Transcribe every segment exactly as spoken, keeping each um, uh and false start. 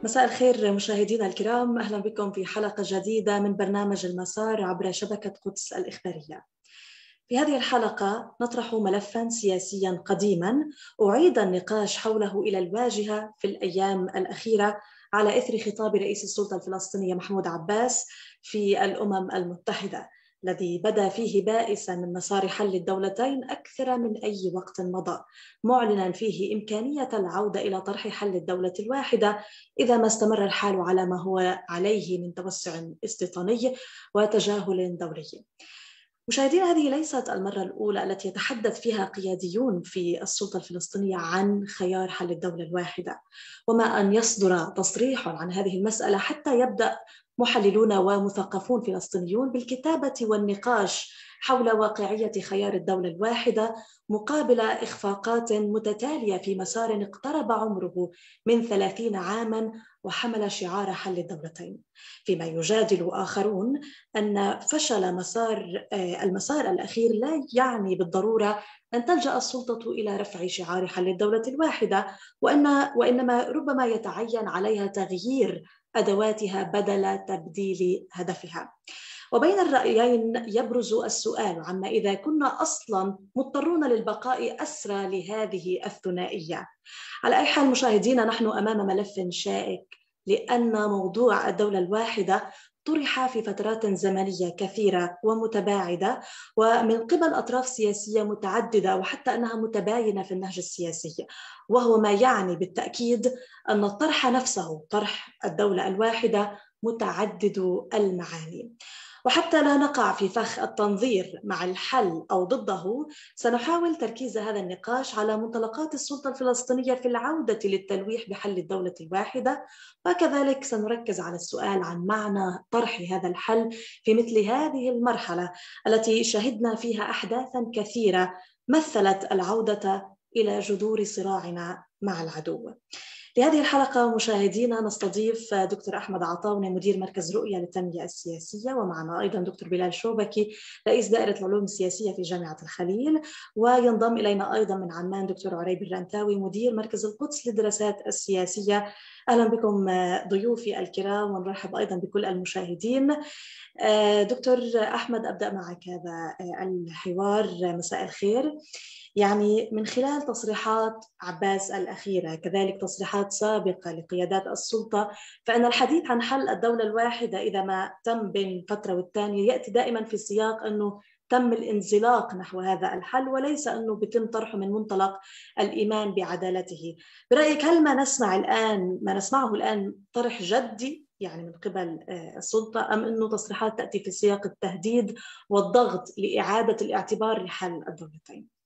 مساء الخير مشاهدينا الكرام، أهلا بكم في حلقة جديدة من برنامج المسار عبر شبكة قدس الإخبارية. في هذه الحلقة نطرح ملفا سياسيا قديما أعيد النقاش حوله إلى الواجهة في الأيام الأخيرة على إثر خطاب رئيس السلطة الفلسطينية محمود عباس في الأمم المتحدة، الذي بدا فيه بائسا من مسار حل الدولتين أكثر من أي وقت مضى، معلنا فيه إمكانية العودة إلى طرح حل الدولة الواحدة إذا ما استمر الحال على ما هو عليه من توسع استيطاني وتجاهل دولي. مشاهدينا، هذه ليست المرة الأولى التي يتحدث فيها قياديون في السلطة الفلسطينية عن خيار حل الدولة الواحدة، وما أن يصدر تصريح عن هذه المسألة حتى يبدأ محللون ومثقفون فلسطينيون بالكتابة والنقاش حول واقعية خيار الدولة الواحدة مقابل إخفاقات متتالية في مسار اقترب عمره من ثلاثين عاما وحمل شعار حل الدولتين، فيما يجادل آخرون أن فشل مسار المسار الأخير لا يعني بالضرورة أن تلجأ السلطة إلى رفع شعار حل الدولة الواحدة، وأن وإنما ربما يتعين عليها تغيير أدواتها بدل تبديل هدفها. وبين الرأيين يبرز السؤال عما إذا كنا أصلا مضطرون للبقاء أسرى لهذه الثنائية. على أي حال مشاهدينا، نحن أمام ملف شائك، لأن موضوع الدولة الواحدة طرح في فترات زمنية كثيرة ومتباعدة ومن قبل أطراف سياسية متعددة، وحتى أنها متباينة في النهج السياسي، وهو ما يعني بالتأكيد أن الطرح نفسه، طرح الدولة الواحدة، متعدد المعاني. وحتى لا نقع في فخ التنظير مع الحل أو ضده، سنحاول تركيز هذا النقاش على منطلقات السلطة الفلسطينية في العودة للتلويح بحل الدولة الواحدة، وكذلك سنركز على السؤال عن معنى طرح هذا الحل في مثل هذه المرحلة التي شهدنا فيها أحداثا كثيرة مثلت العودة إلى جذور صراعنا مع العدو. لهذه الحلقة مشاهدينا نستضيف دكتور أحمد عطاونة، مدير مركز رؤية للتنمية السياسية، ومعنا أيضا دكتور بلال شوبكي، رئيس دائرة العلوم السياسية في جامعة الخليل، وينضم إلينا أيضا من عمان دكتور عريب الرنتاوي، مدير مركز القدس للدراسات السياسية. أهلا بكم ضيوفي الكرام، ونرحب أيضا بكل المشاهدين. دكتور أحمد، أبدأ معك هذا الحوار. مساء الخير. يعني من خلال تصريحات عباس الأخيرة، كذلك تصريحات سابقة لقيادات السلطة، فإن الحديث عن حل الدولة الواحدة إذا ما تم بين فترة والتانية يأتي دائما في سياق أنه تم الانزلاق نحو هذا الحل، وليس أنه بيتم طرحه من منطلق الإيمان بعدالته. برأيك هل ما نسمع الآن ما نسمعه الآن طرح جدي يعني من قبل السلطة، أم أنه تصريحات تأتي في سياق التهديد والضغط لإعادة الاعتبار لحل الدولتين؟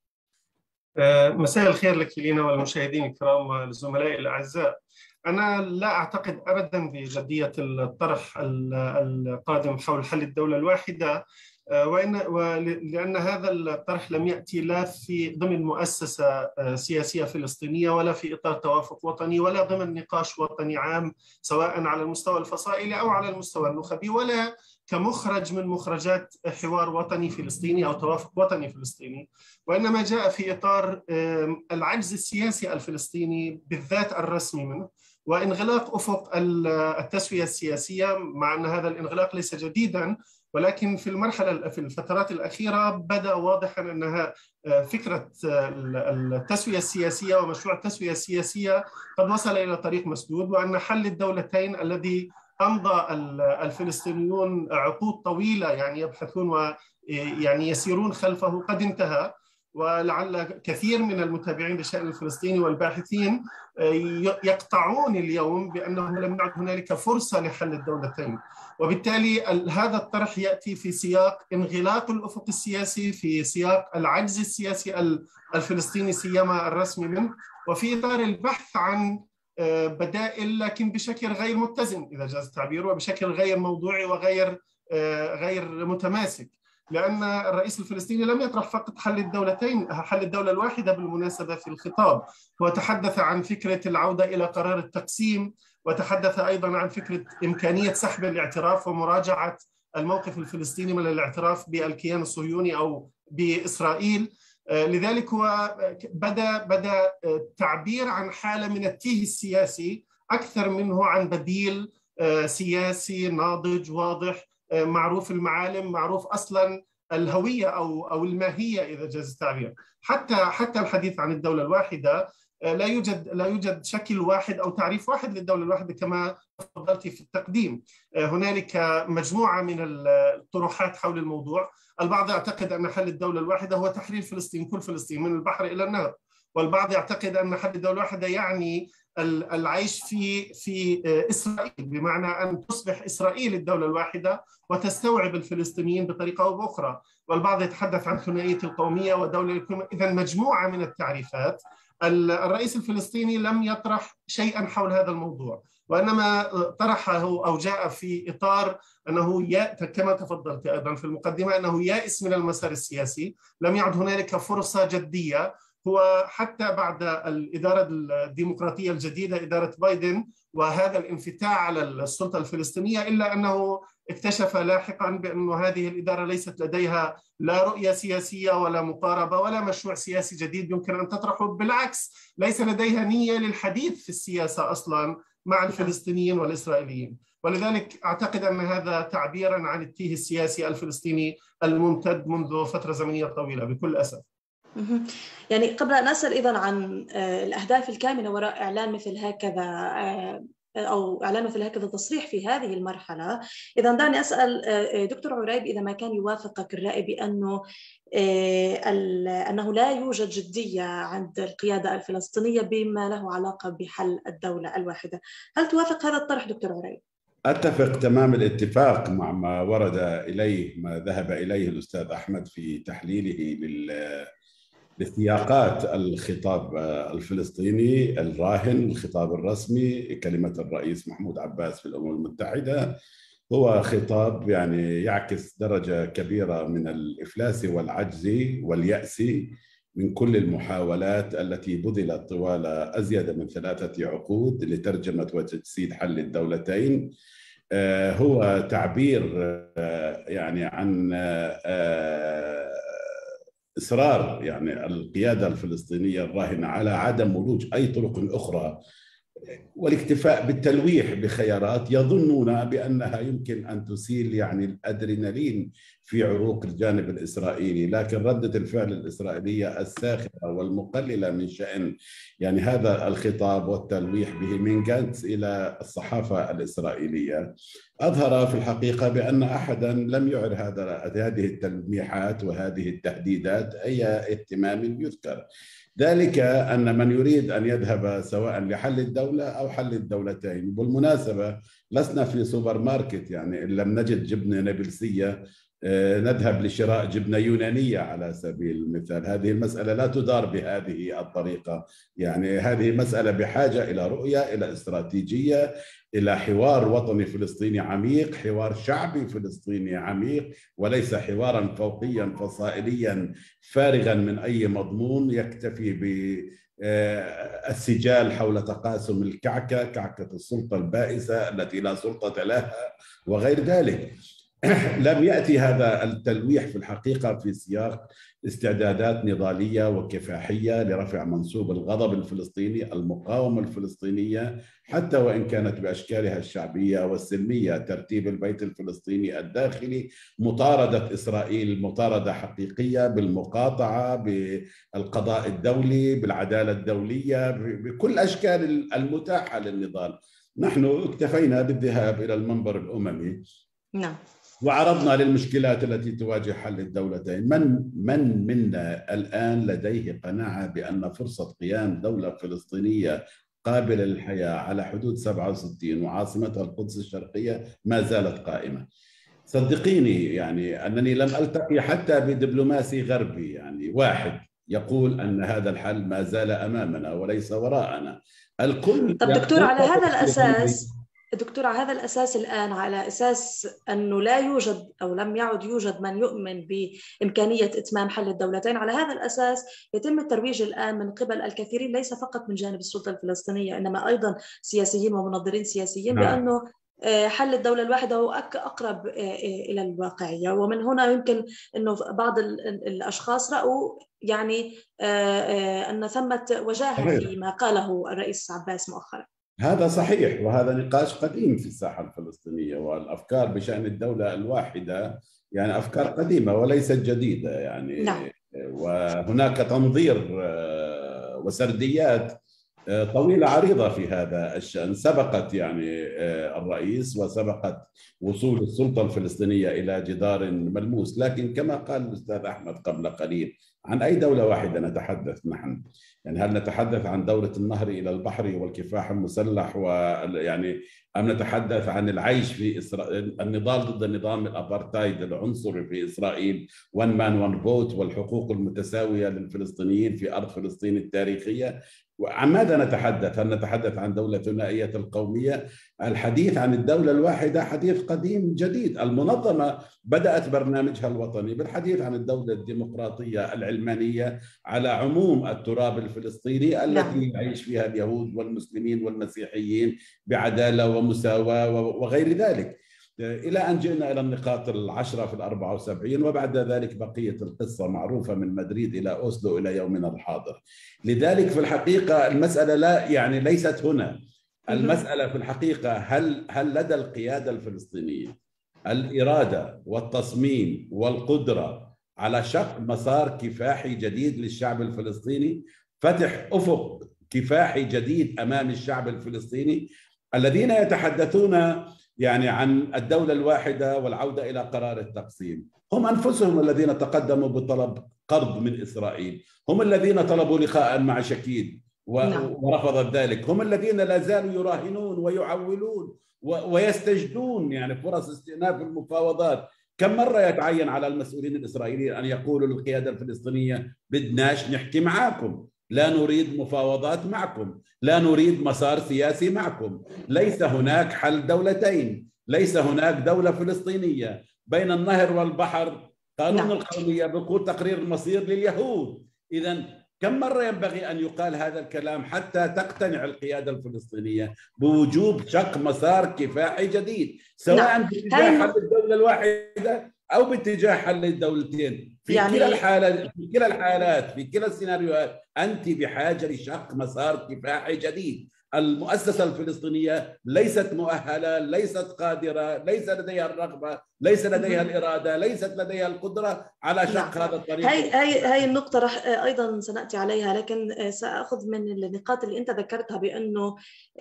مساء الخير لك لينا والمشاهدين الكرام والزملاء الأعزاء. أنا لا أعتقد أبداً بجدية الطرح القادم حول حل الدولة الواحدة، وإن لأن هذا الطرح لم يأتي لا في ضمن مؤسسة سياسية فلسطينية ولا في إطار توافق وطني ولا ضمن نقاش وطني عام، سواء على المستوى الفصائلي أو على المستوى النخبي، ولا كمخرج من مخرجات حوار وطني فلسطيني أو توافق وطني فلسطيني، وإنما جاء في إطار العجز السياسي الفلسطيني بالذات الرسمي منه، وانغلاق أفق التسوية السياسية، مع أن هذا الانغلاق ليس جديداً، ولكن في المرحلة في الفترات الأخيرة بدأ واضحاً أنها فكرة التسوية السياسية ومشروع التسوية السياسية قد وصل إلى طريق مسدود، وأن حل الدولتين الذي أمضى الفلسطينيون عقود طويلة يعني يبحثون ويعني يسيرون خلفه قد انتهى. ولعل كثير من المتابعين للشأن الفلسطيني والباحثين يقطعون اليوم بأنه لم يعد هنالك فرصة لحل الدولتين، وبالتالي هذا الطرح يأتي في سياق انغلاق الأفق السياسي، في سياق العجز السياسي الفلسطيني سيما الرسمي منه، وفي إطار البحث عن بدائل لكن بشكل غير متزن إذا جاز التعبير، وبشكل غير موضوعي وغير غير متماسك، لأن الرئيس الفلسطيني لم يطرح فقط حل الدولتين، حل الدولة الواحدة بالمناسبة في الخطاب، وتحدث عن فكرة العودة إلى قرار التقسيم، وتحدث أيضا عن فكرة إمكانية سحب الاعتراف ومراجعة الموقف الفلسطيني من الاعتراف بالكيان الصهيوني أو بإسرائيل. لذلك هو بدأ بدأ تعبير عن حالة من التيه السياسي أكثر منه عن بديل سياسي ناضج واضح معروف المعالم، معروف أصلا الهوية أو أو الماهية إذا جاز التعبير. حتى حتى الحديث عن الدولة الواحدة لا يوجد لا يوجد شكل واحد أو تعريف واحد للدولة الواحدة كما تفضلت في التقديم. هنالك مجموعة من الطروحات حول الموضوع. البعض يعتقد أن حل الدولة الواحدة هو تحرير فلسطين، كل فلسطين من البحر إلى النهر، والبعض يعتقد أن حل الدولة الواحدة يعني العيش في في إسرائيل، بمعنى أن تصبح إسرائيل الدولة الواحدة وتستوعب الفلسطينيين بطريقة أو بأخرى، والبعض يتحدث عن ثنائية القومية ودولة القومية. إذن مجموعة من التعريفات. الرئيس الفلسطيني لم يطرح شيئا حول هذا الموضوع، وإنما طرحه أو جاء في إطار أنه كما تفضلت أيضا في المقدمة أنه يائس من المسار السياسي، لم يعد هنالك فرصة جدية. هو حتى بعد الإدارة الديمقراطية الجديدة إدارة بايدن وهذا الانفتاح على السلطة الفلسطينية، إلا أنه اكتشف لاحقا بأن هذه الإدارة ليست لديها لا رؤية سياسية ولا مقاربة ولا مشروع سياسي جديد يمكن أن تطرحه. بالعكس، ليس لديها نية للحديث في السياسة أصلا مع الفلسطينيين والإسرائيليين. ولذلك أعتقد أن هذا تعبيرا عن التيه السياسي الفلسطيني الممتد منذ فترة زمنية طويلة بكل أسف. يعني قبل أن أسأل إذن عن الأهداف الكامنة وراء إعلان مثل هكذا أو إعلان مثل هكذا تصريح في هذه المرحلة، إذا دعني أسأل دكتور عريب إذا ما كان يوافقك الرأي بأنه أنه لا يوجد جدية عند القيادة الفلسطينية بما له علاقة بحل الدولة الواحدة، هل توافق هذا الطرح دكتور عريب؟ أتفق تمام الاتفاق مع ما ورد إليه، ما ذهب إليه الأستاذ أحمد في تحليله لل لسياقات الخطاب الفلسطيني الراهن، الخطاب الرسمي، كلمة الرئيس محمود عباس في الأمم المتحدة. هو خطاب يعني يعكس درجة كبيرة من الإفلاس والعجز واليأس من كل المحاولات التي بذلت طوال أزيد من ثلاثة عقود لترجمة وتجسيد حل الدولتين. هو تعبير يعني عن إصرار يعني القيادة الفلسطينية الراهنة على عدم ولوج أي طرق أخرى والاكتفاء بالتلويح بخيارات يظنون بأنها يمكن أن تسيل يعني الأدرينالين في عروق الجانب الإسرائيلي، لكن ردة الفعل الإسرائيلية الساخرة والمقللة من شأن يعني هذا الخطاب والتلويح به من جانتس إلى الصحافة الإسرائيلية أظهر في الحقيقة بأن أحدا لم يعر هذا هذه التلميحات وهذه التهديدات أي اهتمام يذكر. ذلك أن من يريد أن يذهب سواء لحل الدولة أو حل الدولتين، بالمناسبة لسنا في سوبر ماركت، يعني إن لم نجد جبنة نابلسية نذهب لشراء جبنة يونانية على سبيل المثال. هذه المسألة لا تدار بهذه الطريقة، يعني هذه مسألة بحاجة إلى رؤية، إلى استراتيجية، إلى حوار وطني فلسطيني عميق، حوار شعبي فلسطيني عميق، وليس حوارا فوقيا فصائليا فارغا من أي مضمون يكتفي بالسجال حول تقاسم الكعكة، كعكة السلطة البائسة التي لا سلطة لها وغير ذلك. لم يأتي هذا التلويح في الحقيقة في سياق استعدادات نضالية وكفاحية لرفع منسوب الغضب الفلسطيني، المقاومة الفلسطينية حتى وإن كانت بأشكالها الشعبية والسلمية، ترتيب البيت الفلسطيني الداخلي، مطاردة إسرائيل مطاردة حقيقية بالمقاطعة، بالقضاء الدولي، بالعدالة الدولية، بكل أشكال المتاحة للنضال. نحن اكتفينا بالذهاب إلى المنبر الأممي نعم وعرضنا للمشكلات التي تواجه حل الدولتين. من من منا الآن لديه قناعة بأن فرصة قيام دولة فلسطينية قابلة للحياة على حدود سبعة وستين وعاصمتها القدس الشرقية ما زالت قائمة؟ صدقيني يعني أنني لم ألتقي حتى بدبلوماسي غربي يعني واحد يقول أن هذا الحل ما زال أمامنا وليس وراءنا. الكل. طب دكتور، على هذا الأساس دكتور على هذا الأساس الآن، على أساس أنه لا يوجد أو لم يعد يوجد من يؤمن بإمكانية إتمام حل الدولتين، على هذا الأساس يتم الترويج الآن من قبل الكثيرين ليس فقط من جانب السلطة الفلسطينية إنما أيضا سياسيين ومنظرين سياسيين بأنه حل الدولة الواحدة هو أقرب إلى الواقعية. ومن هنا يمكن أنه بعض الأشخاص رأوا يعني أن ثمة وجاهة فيما قاله الرئيس عباس مؤخرا. هذا صحيح، وهذا نقاش قديم في الساحة الفلسطينية، والأفكار بشأن الدولة الواحدة يعني أفكار قديمة وليست جديدة يعني. نعم. وهناك تنظير وسرديات طويلة عريضة في هذا الشأن، سبقت يعني الرئيس وسبقت وصول السلطة الفلسطينية إلى جدار ملموس. لكن كما قال الأستاذ أحمد قبل قليل، عن أي دولة واحدة نتحدث نحن؟ يعني هل نتحدث عن دولة النهر إلى البحر والكفاح المسلح، ويعني أم نتحدث عن العيش في إسرائيل، النضال ضد نظام الأبارتايد العنصري في إسرائيل، وان مان وان فوت، والحقوق المتساوية للفلسطينيين في أرض فلسطين التاريخية؟ عن ماذا نتحدث؟ هل نتحدث عن دولة ثنائية القومية؟ الحديث عن الدولة الواحدة حديث قديم جديد. المنظمة بدأت برنامجها الوطني بالحديث عن الدولة الديمقراطية العلمانية على عموم التراب الفلسطيني التي يعيش فيها اليهود والمسلمين والمسيحيين بعدالة ومساواة وغير ذلك، إلى أن جئنا إلى النقاط العشرة في الأربعة وسبعين، وبعد ذلك بقية القصة معروفة من مدريد إلى أوسلو إلى يومنا الحاضر. لذلك في الحقيقة المسألة لا يعني ليست هنا، المسألة في الحقيقة هل هل لدى القيادة الفلسطينية الإرادة والتصميم والقدرة على شق مسار كفاحي جديد للشعب الفلسطيني، فتح أفق كفاحي جديد أمام الشعب الفلسطيني؟ الذين يتحدثون يعني عن الدولة الواحدة والعودة إلى قرار التقسيم هم أنفسهم الذين تقدموا بطلب قرض من إسرائيل، هم الذين طلبوا لقاء مع شكيد ورفضت ذلك، هم الذين لا زالوا يراهنون ويعولون ويستجدون يعني فرص استئناف المفاوضات. كم مرة يتعين على المسؤولين الإسرائيليين أن يقولوا للقيادة الفلسطينية بدناش نحكي معاكم، لا نريد مفاوضات معكم، لا نريد مسار سياسي معكم، ليس هناك حل دولتين، ليس هناك دولة فلسطينية بين النهر والبحر، قانون نعم. القومية بيقول تقرير المصير لليهود. إذن كم مرة ينبغي أن يقال هذا الكلام حتى تقتنع القيادة الفلسطينية بوجوب شق مسار كفاحي جديد، سواء نعم. باتجاه حل الدولة الواحدة أو باتجاه حل الدولتين. في يعني كلا الحالات في كلا الحالات في كلا السيناريوهات أنت بحاجة لشق مسار كفاحي جديد. المؤسسة الفلسطينية ليست مؤهلة، ليست قادرة، ليس لديها الرغبة، ليس لديها الإرادة، ليست لديها القدرة على شق نعم. هذا الطريق. هاي هاي هاي النقطة رح أيضا سنأتي عليها، لكن سأخذ من النقاط اللي أنت ذكرتها بأنه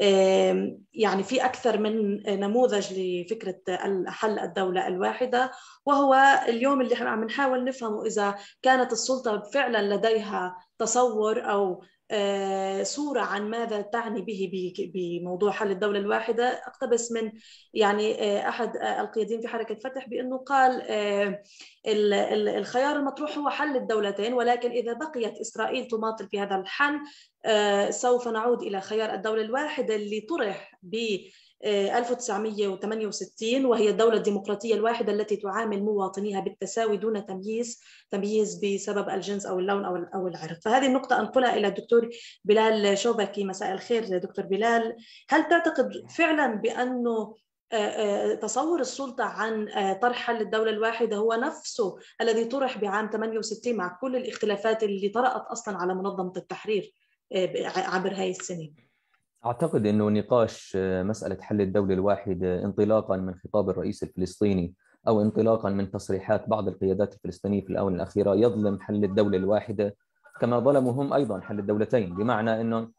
يعني في أكثر من نموذج لفكرة حل الدولة الواحدة، وهو اليوم اللي احنا عم نحاول نفهمه إذا كانت السلطة فعلا لديها تصور أو صورة عن ماذا تعني به بموضوع حل الدولة الواحدة. أقتبس من يعني أحد القياديين في حركة فتح بأنه قال الخيار المطروح هو حل الدولتين، ولكن إذا بقيت إسرائيل تماطل في هذا الحل سوف نعود إلى خيار الدولة الواحدة اللي طرح ب ألف وتسعمئة وثمانية وستين، وهي الدولة الديمقراطية الواحدة التي تعامل مواطنيها بالتساوي دون تمييز تمييز بسبب الجنس أو اللون أو أو العرق. فهذه النقطة أنقلها إلى الدكتور بلال شوبكي. مساء الخير دكتور بلال، هل تعتقد فعلا بأنه تصور السلطة عن طرح حل الدولة الواحدة هو نفسه الذي طرح بعام ثمانية وستين مع كل الاختلافات اللي طرأت أصلا على منظمة التحرير عبر هاي السنين؟ أعتقد أنه نقاش مسألة حل الدولة الواحدة انطلاقا من خطاب الرئيس الفلسطيني أو انطلاقا من تصريحات بعض القيادات الفلسطينية في الآونة الأخيرة يظلم حل الدولة الواحدة كما ظلموا هم أيضا حل الدولتين، بمعنى أنه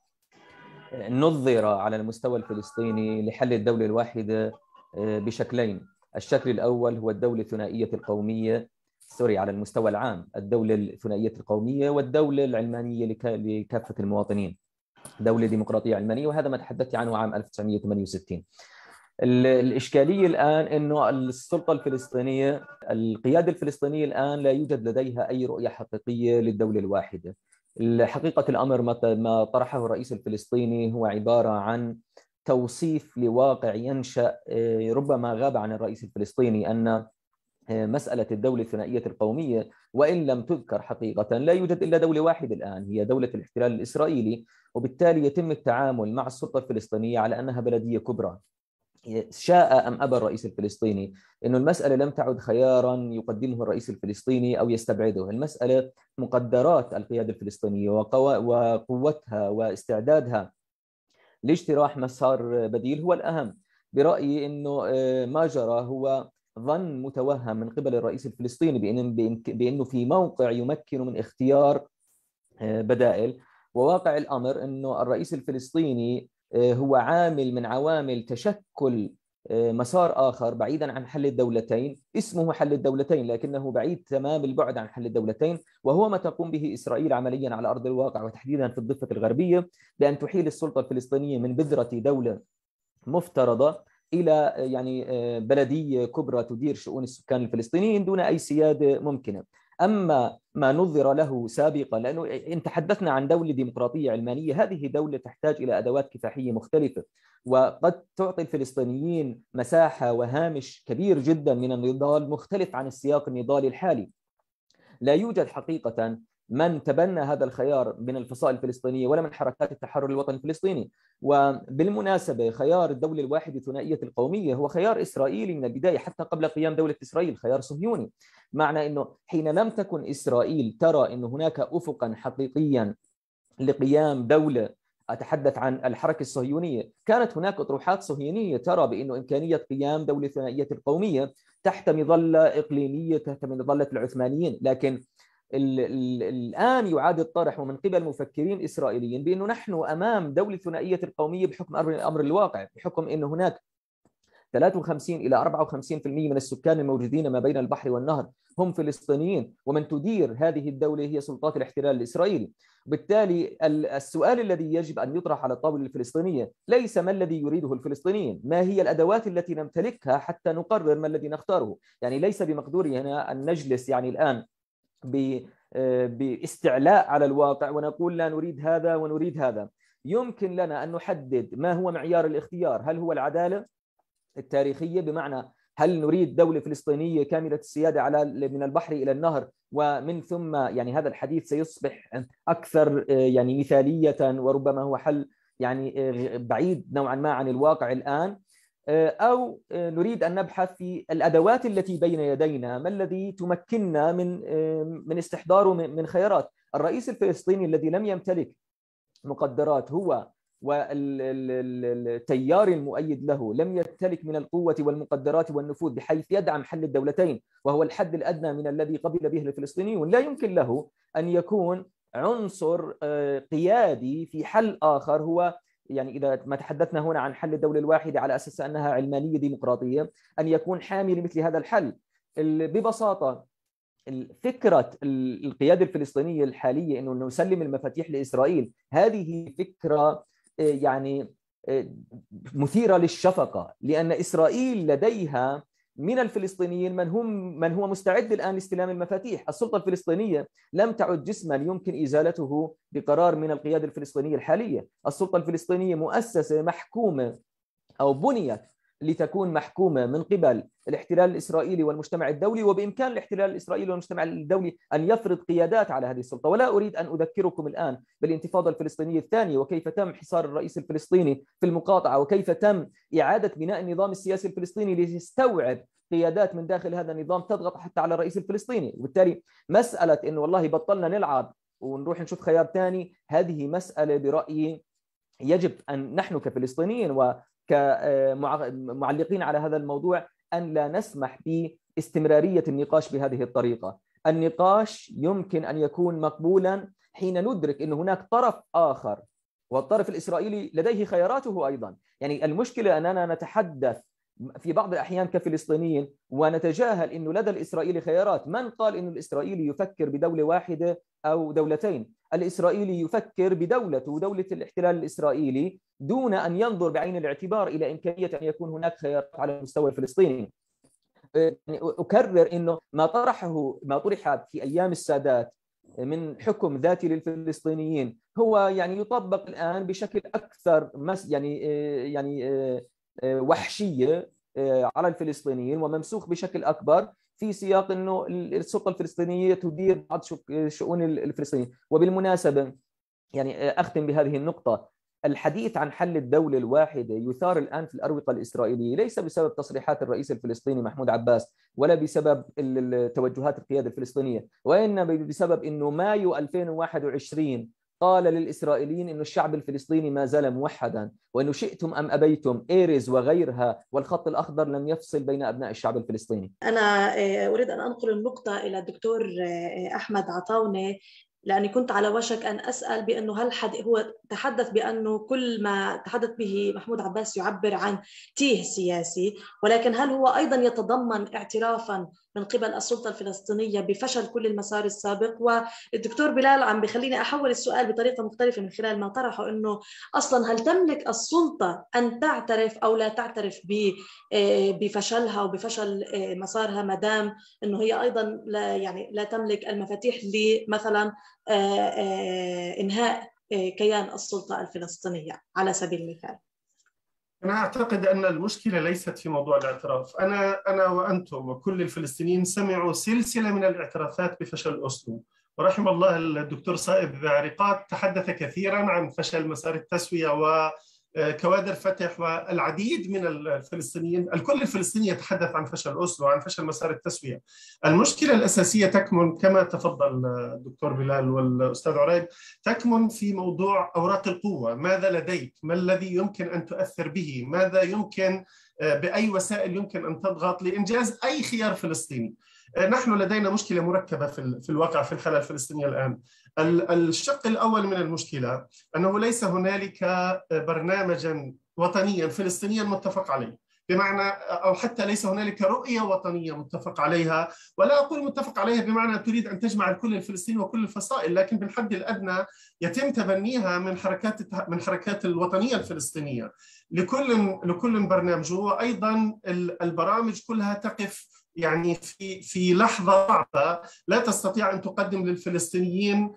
نظر على المستوى الفلسطيني لحل الدولة الواحدة بشكلين. الشكل الأول هو الدولة الثنائية القومية سوري على المستوى العام الدولة الثنائية القومية والدولة العلمانية لكافة المواطنين، دولة ديمقراطية علمانية، وهذا ما تحدثت عنه عام ألف وتسعمئة وثمانية وستين. الإشكالية الآن أنه السلطة الفلسطينية القيادة الفلسطينية الآن لا يوجد لديها أي رؤية حقيقية للدولة الواحدة. حقيقة الأمر ما طرحه الرئيس الفلسطيني هو عبارة عن توصيف لواقع ينشأ ربما غاب عن الرئيس الفلسطيني، أن مسألة الدولة الثنائية القومية وإن لم تذكر حقيقة لا يوجد إلا دولة واحدة الآن هي دولة الاحتلال الإسرائيلي، وبالتالي يتم التعامل مع السلطة الفلسطينية على أنها بلدية كبرى. شاء أم أبى الرئيس الفلسطيني أن المسألة لم تعد خيارا يقدمه الرئيس الفلسطيني أو يستبعده، المسألة مقدرات القيادة الفلسطينية وقوتها واستعدادها لاجتراح مسار بديل هو الأهم. برأيي أنه ما جرى هو ظن متوهم من قبل الرئيس الفلسطيني بأنه في موقع يمكن من اختيار بدائل، وواقع الأمر أنه الرئيس الفلسطيني هو عامل من عوامل تشكل مسار آخر بعيدا عن حل الدولتين، اسمه حل الدولتين لكنه بعيد تمام البعد عن حل الدولتين، وهو ما تقوم به إسرائيل عمليا على أرض الواقع وتحديدا في الضفة الغربية، بأن تحيل السلطة الفلسطينية من بذرة دولة مفترضة إلى يعني بلدية كبرى تدير شؤون السكان الفلسطينيين دون أي سيادة ممكنة. أما ما نظر له سابقا، لأنه إن تحدثنا عن دولة ديمقراطية علمانية، هذه دولة تحتاج إلى أدوات كفاحية مختلفة، وقد تعطي الفلسطينيين مساحة وهامش كبير جدا من النضال مختلف عن السياق النضالي الحالي. لا يوجد حقيقة من تبنى هذا الخيار من الفصائل الفلسطينية ولا من حركات التحرر الوطني الفلسطيني. وبالمناسبة خيار الدولة الواحدة ثنائية القومية هو خيار إسرائيلي من البداية، حتى قبل قيام دولة إسرائيل، خيار صهيوني. معنى أنه حين لم تكن إسرائيل ترى أن هناك أفقا حقيقيا لقيام دولة، أتحدث عن الحركة الصهيونية، كانت هناك أطروحات صهيونية ترى بأنه إمكانية قيام دولة ثنائية القومية تحت مظلة إقليمية تحت مظلة العثمانيين. لكن الآن يعاد الطرح من قبل مفكرين إسرائيليين بأنه نحن أمام دولة ثنائية القومية بحكم أمر الواقع، بحكم أن هناك ثلاثة وخمسين إلى أربعة وخمسين بالمئة من السكان الموجودين ما بين البحر والنهر هم فلسطينيين، ومن تدير هذه الدولة هي سلطات الاحتلال الإسرائيلي. بالتالي السؤال الذي يجب أن يطرح على الطاولة الفلسطينية ليس ما الذي يريده الفلسطينيين، ما هي الأدوات التي نمتلكها حتى نقرر ما الذي نختاره. يعني ليس بمقدورنا أن نجلس يعني الآن باستعلاء على الواقع ونقول لا نريد هذا ونريد هذا. يمكن لنا أن نحدد ما هو معيار الاختيار، هل هو العدالة التاريخية، بمعنى هل نريد دولة فلسطينية كاملة السيادة على من البحر إلى النهر، ومن ثم يعني هذا الحديث سيصبح أكثر يعني مثالية وربما هو حل يعني بعيد نوعا ما عن الواقع الآن، أو نريد أن نبحث في الأدوات التي بين يدينا ما الذي تمكننا من من استحضاره من خيارات. الرئيس الفلسطيني الذي لم يمتلك مقدرات هو والتيار المؤيد له لم يمتلك من القوة والمقدرات والنفوذ بحيث يدعم حل الدولتين، وهو الحد الأدنى من الذي قبل به الفلسطينيون، لا يمكن له أن يكون عنصر قيادي في حل آخر. هو يعني إذا ما تحدثنا هنا عن حل الدولة الواحدة على أساس أنها علمانية ديمقراطية، أن يكون حامي لمثل هذا الحل. ببساطة فكرة القيادة الفلسطينية الحالية أنه نسلم المفاتيح لإسرائيل، هذه فكرة يعني مثيرة للشفقة، لأن إسرائيل لديها من الفلسطينيين من هم من هو مستعد الآن لاستلام المفاتيح. السلطة الفلسطينية لم تعد جسما يمكن إزالته بقرار من القيادة الفلسطينية الحالية. السلطة الفلسطينية مؤسسة محكومة أو بنيت لتكون محكومة من قبل الاحتلال الإسرائيلي والمجتمع الدولي، وبإمكان الاحتلال الإسرائيلي والمجتمع الدولي أن يفرض قيادات على هذه السلطة. ولا أريد أن أذكركم الآن بالانتفاضة الفلسطينية الثانية وكيف تم حصار الرئيس الفلسطيني في المقاطعة، وكيف تم إعادة بناء النظام السياسي الفلسطيني ليستوعب قيادات من داخل هذا النظام تضغط حتى على الرئيس الفلسطيني. وبالتالي مسألة إنه والله بطلنا نلعب ونروح نشوف خيار ثاني، هذه مسألة برأيي يجب أن نحن كفلسطينيين و كمعلقين على هذا الموضوع أن لا نسمح باستمرارية النقاش بهذه الطريقة. النقاش يمكن أن يكون مقبولا حين ندرك أن هناك طرف آخر، والطرف الإسرائيلي لديه خياراته أيضا. يعني المشكلة أننا نتحدث في بعض الأحيان كفلسطينيين ونتجاهل أنه لدى الإسرائيلي خيارات. من قال أن الإسرائيلي يفكر بدولة واحدة أو دولتين؟ الإسرائيلي يفكر بدولته ودولة الاحتلال الإسرائيلي دون أن ينظر بعين الاعتبار إلى إمكانية أن يكون هناك خيارات على المستوى الفلسطيني. أكرر أنه ما طرحه ما طرح في أيام السادات من حكم ذاتي للفلسطينيين هو يعني يطبق الآن بشكل أكثر مس يعني يعني وحشية على الفلسطينيين، وممسوخ بشكل أكبر في سياق أنه السلطة الفلسطينية تدير بعض شؤون الفلسطينيين. وبالمناسبة يعني أختم بهذه النقطة، الحديث عن حل الدولة الواحدة يثار الآن في الأروقة الإسرائيلية ليس بسبب تصريحات الرئيس الفلسطيني محمود عباس ولا بسبب توجهات القيادة الفلسطينية، وإنما بسبب أنه مايو ألفين وواحد وعشرين قال للإسرائيليين إنه الشعب الفلسطيني ما زال موحدا، وإنه شئتم أم أبيتم إيرز وغيرها والخط الأخضر لم يفصل بين أبناء الشعب الفلسطيني. أنا أريد أن أنقل النقطة إلى الدكتور أحمد عطاونة، لأني كنت على وشك أن أسأل بأنه هل حد هو تحدث بأنه كل ما تحدث به محمود عباس يعبر عن تيه سياسي، ولكن هل هو أيضا يتضمن اعترافا من قبل السلطة الفلسطينية بفشل كل المسار السابق؟ والدكتور بلال عم بخليني أحول السؤال بطريقة مختلفة من خلال ما طرحه، أنه أصلا هل تملك السلطة أن تعترف أو لا تعترف بفشلها وبفشل مسارها ما دام أنه هي أيضا لا يعني لا تملك المفاتيح لمثلا إنهاء كيان السلطة الفلسطينية على سبيل المثال؟ أنا أعتقد أن المشكلة ليست في موضوع الاعتراف. أنا أنا وأنتم وكل الفلسطينيين سمعوا سلسلة من الاعترافات بفشل أوسلو، ورحم الله الدكتور صائب عريقات تحدث كثيرا عن فشل مسار التسوية وكوادر فتح، والعديد من الفلسطينيين الكل الفلسطيني يتحدث عن فشل أوسلو وعن فشل مسار التسوية. المشكلة الأساسية تكمن كما تفضل الدكتور بلال والأستاذ عريب، تكمن في موضوع أوراق القوة. ماذا لديك؟ ما الذي يمكن أن تؤثر به؟ ماذا يمكن بأي وسائل يمكن أن تضغط لإنجاز أي خيار فلسطيني؟ نحن لدينا مشكلة مركبة في الواقع في الحالة الفلسطينية الآن. الشق الأول من المشكلة أنه ليس هنالك برنامجا وطنيا فلسطينيا متفق عليه، بمعنى أو حتى ليس هنالك رؤية وطنية متفق عليها. ولا أقول متفق عليها بمعنى تريد أن تجمع الكل الفلسطيني وكل الفصائل، لكن بالحد الأدنى يتم تبنيها من حركات من حركات الوطنية الفلسطينية. لكل لكل برنامجه، وأيضا البرامج كلها تقف يعني في في لحظة صعبة لا تستطيع أن تقدم للفلسطينيين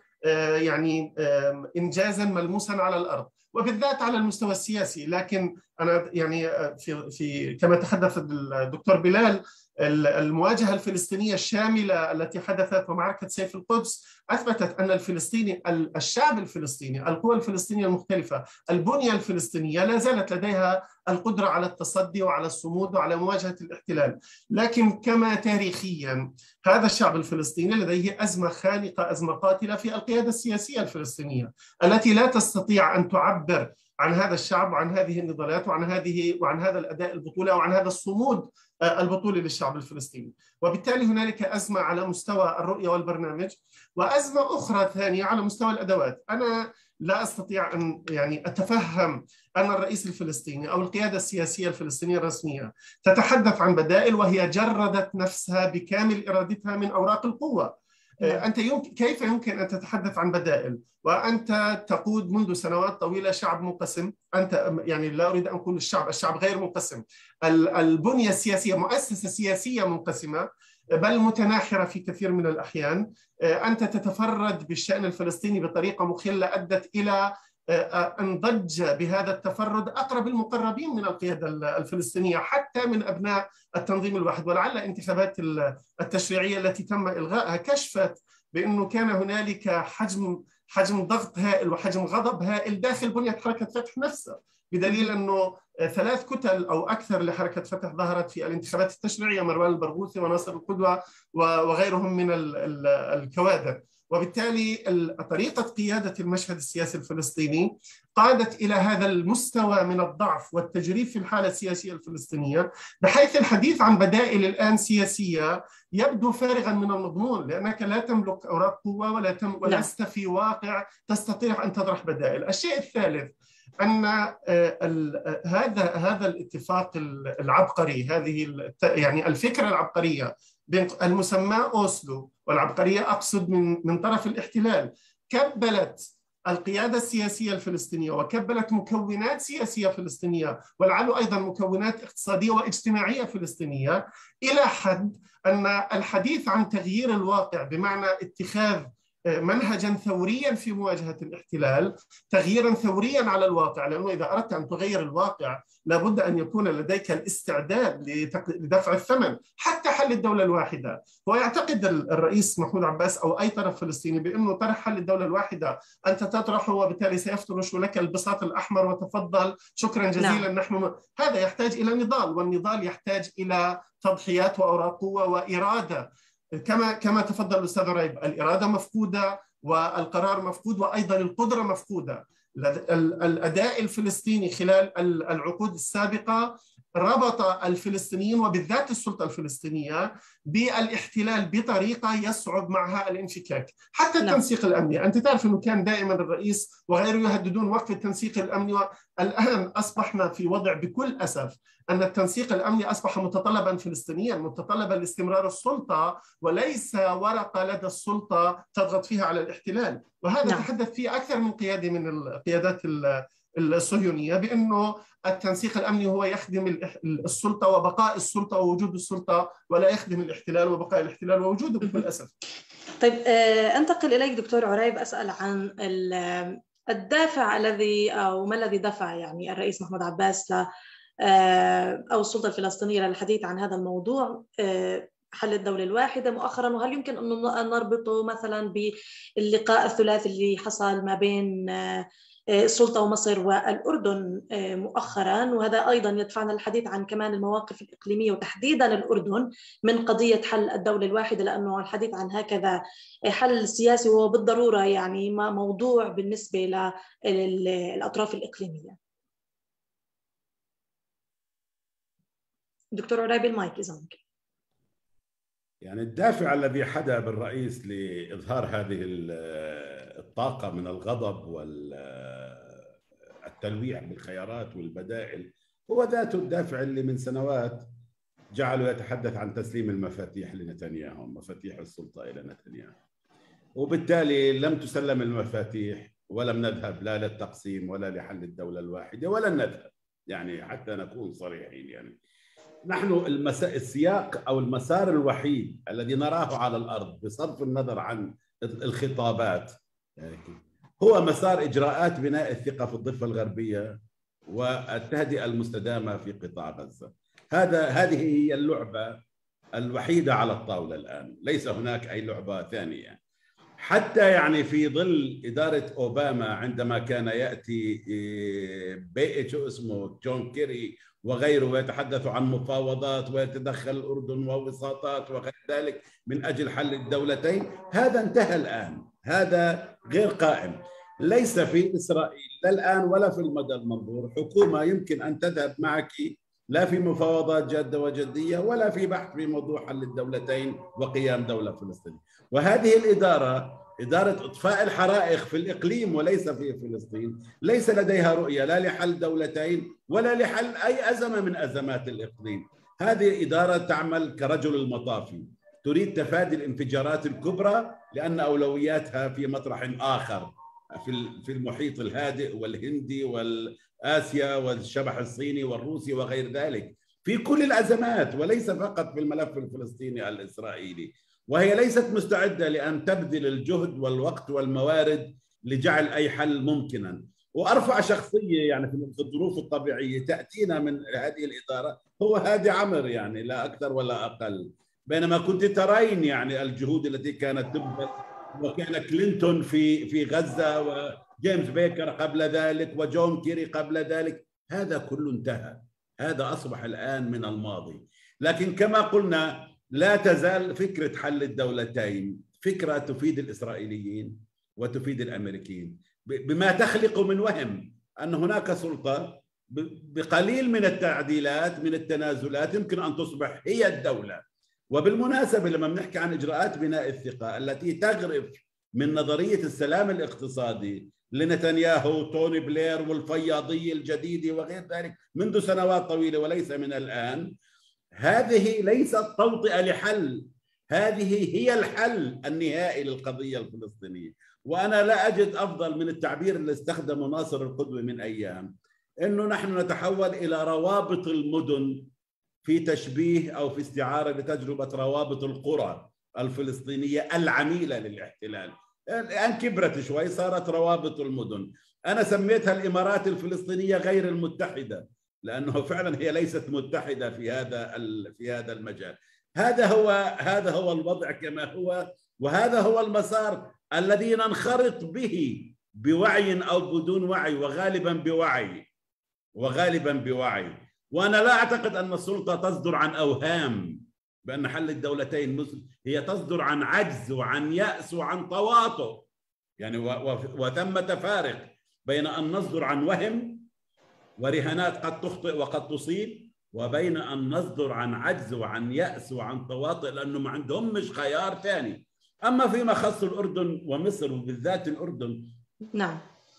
يعني إنجازا ملموسا على الأرض، وبالذات على المستوى السياسي. لكن أنا يعني في في كما تحدث الدكتور بلال، المواجهة الفلسطينية الشاملة التي حدثت ومعركة سيف القدس أثبتت أن الفلسطيني الشعب الفلسطيني، القوى الفلسطينية المختلفة، البنية الفلسطينية لا زالت لديها القدرة على التصدي وعلى الصمود وعلى مواجهة الاحتلال. لكن كما تاريخيا هذا الشعب الفلسطيني لديه أزمة خانقة، أزمة قاتلة في القيادة السياسية الفلسطينية التي لا تستطيع أن تعبر عن هذا الشعب وعن هذه النضالات وعن هذه وعن هذا الأداء البطولي وعن هذا الصمود البطولي للشعب الفلسطيني. وبالتالي هنالك أزمة على مستوى الرؤية والبرنامج، وأزمة أخرى ثانية على مستوى الأدوات. أنا لا أستطيع أن يعني أتفهم أن الرئيس الفلسطيني أو القيادة السياسية الفلسطينية الرسمية تتحدث عن بدائل وهي جردت نفسها بكامل إرادتها من أوراق القوة. أنت يمكن كيف يمكن أن تتحدث عن بدائل وأنت تقود منذ سنوات طويلة شعب منقسم؟ أنت يعني لا أريد أن أقول الشعب، الشعب غير منقسم، البنية السياسية مؤسسة سياسية منقسمة بل متناحرة في كثير من الأحيان. أنت تتفرد بالشأن الفلسطيني بطريقة مخلة أدت إلى أن ضج بهذا التفرد أقرب المقربين من القيادة الفلسطينية حتى من أبناء التنظيم الواحد. ولعل انتخابات التشريعية التي تم إلغائها كشفت بأنه كان هنالك حجم حجم ضغط هائل وحجم غضب هائل داخل بنية حركة فتح نفسها، بدليل أنه ثلاث كتل أو أكثر لحركة فتح ظهرت في الانتخابات التشريعية، مروان البرغوثي وناصر القدوة وغيرهم من الكوادر. وبالتالي طريقة قيادة المشهد السياسي الفلسطيني قادت إلى هذا المستوى من الضعف والتجريف في الحالة السياسية الفلسطينية، بحيث الحديث عن بدائل الآن سياسية يبدو فارغا من المضمون، لأنك لا تملك أوراق قوة ولا تم ولست في واقع تستطيع أن تطرح بدائل. الشيء الثالث أن هذا هذا الاتفاق العبقري، هذه يعني الفكرة العبقرية المسمى أوسلو، والعبقرية أقصد من من طرف الاحتلال، كبلت القيادة السياسية الفلسطينية وكبلت مكونات سياسية فلسطينية ولعل أيضا مكونات اقتصادية واجتماعية فلسطينية، إلى حد أن الحديث عن تغيير الواقع بمعنى اتخاذ منهجا ثوريا في مواجهة الاحتلال، تغييرا ثوريا على الواقع، لأنه إذا أردت أن تغير الواقع لابد أن يكون لديك الاستعداد لدفع الثمن. حتى حل الدولة الواحدة، هو يعتقد الرئيس محمود عباس أو أي طرف فلسطيني بأنه طرح حل الدولة الواحدة أنت تطرحه وبالتالي سيفترش لك البساط الأحمر وتفضل شكرا جزيلا. نعم. نحن هذا يحتاج إلى نضال، والنضال يحتاج إلى تضحيات وأوراق قوة وإرادة. كما كما تفضل الأستاذ عريب، الإرادة مفقودة والقرار مفقود وأيضا القدرة مفقودة. الأداء الفلسطيني خلال العقود السابقة ربط الفلسطينيين وبالذات السلطة الفلسطينية بالاحتلال بطريقة يصعب معها الانفكاك. حتى التنسيق الأمني، أنت تعرف أنه كان دائما الرئيس وغيره يهددون وقف التنسيق الأمني، والآن أصبحنا في وضع بكل أسف أن التنسيق الأمني أصبح متطلبا فلسطينيا، متطلبا لاستمرار السلطة وليس ورقة لدى السلطة تضغط فيها على الاحتلال. وهذا نعم. تحدث فيه أكثر من قيادي من القيادات الصهيونية بأنه التنسيق الأمني هو يخدم السلطة وبقاء السلطة ووجود السلطة، ولا يخدم الاحتلال وبقاء الاحتلال ووجوده بكل أسف. طيب أنتقل إليك دكتور عريب، أسأل عن الدافع الذي أو ما الذي دفع يعني الرئيس محمود عباس ل أو السلطة الفلسطينية للحديث عن هذا الموضوع، حل الدولة الواحدة مؤخرا، وهل يمكن أن نربطه مثلا باللقاء الثلاثي اللي حصل ما بين السلطة ومصر والأردن مؤخرا، وهذا أيضا يدفعنا للحديث عن كمان المواقف الإقليمية وتحديدا الأردن من قضية حل الدولة الواحدة، لأنه الحديث عن هكذا حل سياسي هو بالضرورة يعني موضوع بالنسبة للأطراف الإقليمية. دكتور عريب المايك إذا ممكن. يعني الدافع الذي حدا بالرئيس لإظهار هذه الطاقة من الغضب والتلويح بالخيارات والبدائل هو ذات الدافع اللي من سنوات جعله يتحدث عن تسليم المفاتيح لنتنياهو، مفاتيح السلطة إلى نتنياهو، وبالتالي لم تسلم المفاتيح ولم نذهب لا للتقسيم ولا لحل الدولة الواحدة ولن نذهب، يعني حتى نكون صريحين. يعني نحن السياق أو المسار الوحيد الذي نراه على الأرض بصرف النظر عن الخطابات هو مسار إجراءات بناء الثقة في الضفة الغربية والتهدئة المستدامة في قطاع غزة. هذا هذه هي اللعبة الوحيدة على الطاولة الآن، ليس هناك أي لعبة ثانية. حتى يعني في ظل إدارة أوباما عندما كان يأتي بي شو اسمه جون كيري وغيره ويتحدث عن مفاوضات ويتدخل الأردن ووساطات وغير ذلك من أجل حل الدولتين، هذا انتهى الآن، هذا غير قائم. ليس في إسرائيل لا الآن ولا في المدى المنظور حكومة يمكن أن تذهب معك لا في مفاوضات جادة وجدية ولا في بحث في موضوع حل الدولتين وقيام دولة فلسطينية. وهذه الإدارة إدارة إطفاء الحرائق في الإقليم وليس في فلسطين ليس لديها رؤية لا لحل دولتين ولا لحل أي أزمة من أزمات الإقليم. هذه إدارة تعمل كرجل المطافي، تريد تفادي الانفجارات الكبرى لأن أولوياتها في مطرح آخر في المحيط الهادئ والهندي والآسيا والشبح الصيني والروسي وغير ذلك، في كل الأزمات وليس فقط في الملف الفلسطيني الإسرائيلي. وهي ليست مستعدة لأن تبذل الجهد والوقت والموارد لجعل أي حل ممكنا. وأرفع شخصية يعني في الظروف الطبيعية تأتينا من هذه الإدارة هو هادي عمر، يعني لا أكثر ولا أقل، بينما كنت ترين يعني الجهود التي كانت تبذل، وكان كلينتون في في غزة وجيمس بيكر قبل ذلك وجون كيري قبل ذلك، هذا كله انتهى، هذا أصبح الآن من الماضي. لكن كما قلنا لا تزال فكرة حل الدولتين فكرة تفيد الإسرائيليين وتفيد الأمريكيين بما تخلق من وهم أن هناك سلطة بقليل من التعديلات من التنازلات يمكن أن تصبح هي الدولة. وبالمناسبة لما بنحكي عن إجراءات بناء الثقة التي تغرف من نظرية السلام الاقتصادي لنتنياهو توني بلير والفياضية الجديدة وغير ذلك منذ سنوات طويلة وليس من الآن، هذه ليست توطئة لحل، هذه هي الحل النهائي للقضية الفلسطينية. وأنا لا أجد أفضل من التعبير اللي استخدمه ناصر القدوي من أيام، إنه نحن نتحول إلى روابط المدن في تشبيه أو في استعارة لتجربة روابط القرى الفلسطينية العميلة للاحتلال. الآن كبرت شوي صارت روابط المدن. أنا سميتها الإمارات الفلسطينية غير المتحدة لأنه فعلا هي ليست متحدة في هذا في هذا المجال. هذا هو هذا هو الوضع كما هو، وهذا هو المسار الذي ننخرط به بوعي أو بدون وعي، وغالبا بوعي وغالبا بوعي. وأنا لا أعتقد أن السلطة تصدر عن أوهام بأن حل الدولتين هي تصدر عن عجز وعن يأس وعن تواطؤ، يعني وثمة فارق بين أن نصدر عن وهم ورهانات قد تخطئ وقد تصيب، وبين أن نصدر عن عجز وعن يأس وعن تواطؤ، لأنه ما عندهم مش خيار ثاني. أما فيما خص الأردن ومصر وبالذات الأردن، نعم،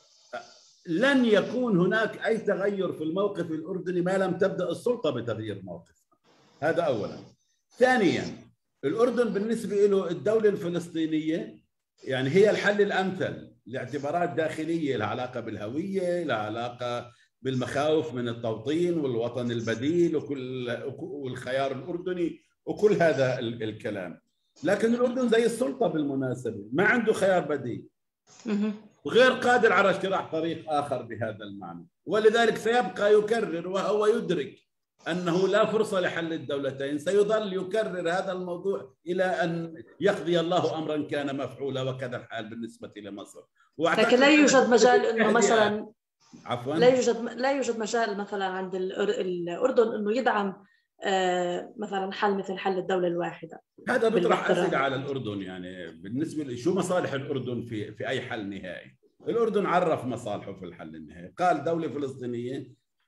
لن يكون هناك أي تغير في الموقف الأردني ما لم تبدأ السلطة بتغيير موقف. هذا أولا. ثانيا، الأردن بالنسبة له الدولة الفلسطينية يعني هي الحل الأمثل لاعتبارات داخلية لها علاقة بالهوية، لها علاقة بالمخاوف من التوطين والوطن البديل وكل والخيار الأردني وكل هذا الكلام. لكن الأردن زي السلطة بالمناسبة ما عنده خيار بديل وغير قادر على اجتراح طريق آخر بهذا المعنى، ولذلك سيبقى يكرر وهو يدرك أنه لا فرصة لحل الدولتين، سيظل يكرر هذا الموضوع إلى أن يقضي الله أمرا كان مفعولا، وكذا الحال بالنسبة لمصر. لكن لا يوجد مجال أنه مثلا عفوا لا يوجد لا يوجد مجال مثلا عند الأردن أنه يدعم مثلا حل مثل حل الدولة الواحدة. هذا بيطرح أسئلة على الأردن، يعني بالنسبة لي شو مصالح الأردن في في أي حل نهائي؟ الأردن عرف مصالحه في الحل النهائي، قال دولة فلسطينية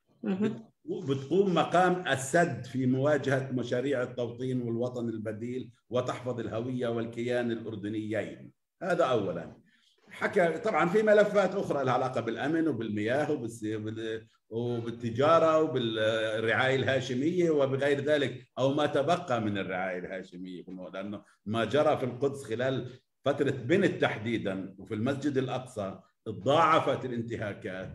بتقوم مقام السد في مواجهة مشاريع التوطين والوطن البديل وتحفظ الهوية والكيان الأردنيين. هذا أولا. حكى طبعا في ملفات أخرى لها علاقة بالأمن وبالمياه وبالتجارة وبالرعاية الهاشمية وبغير ذلك، أو ما تبقى من الرعاية الهاشمية، لأنه ما جرى في القدس خلال فترة بنت تحديدا وفي المسجد الأقصى تضاعفت الانتهاكات.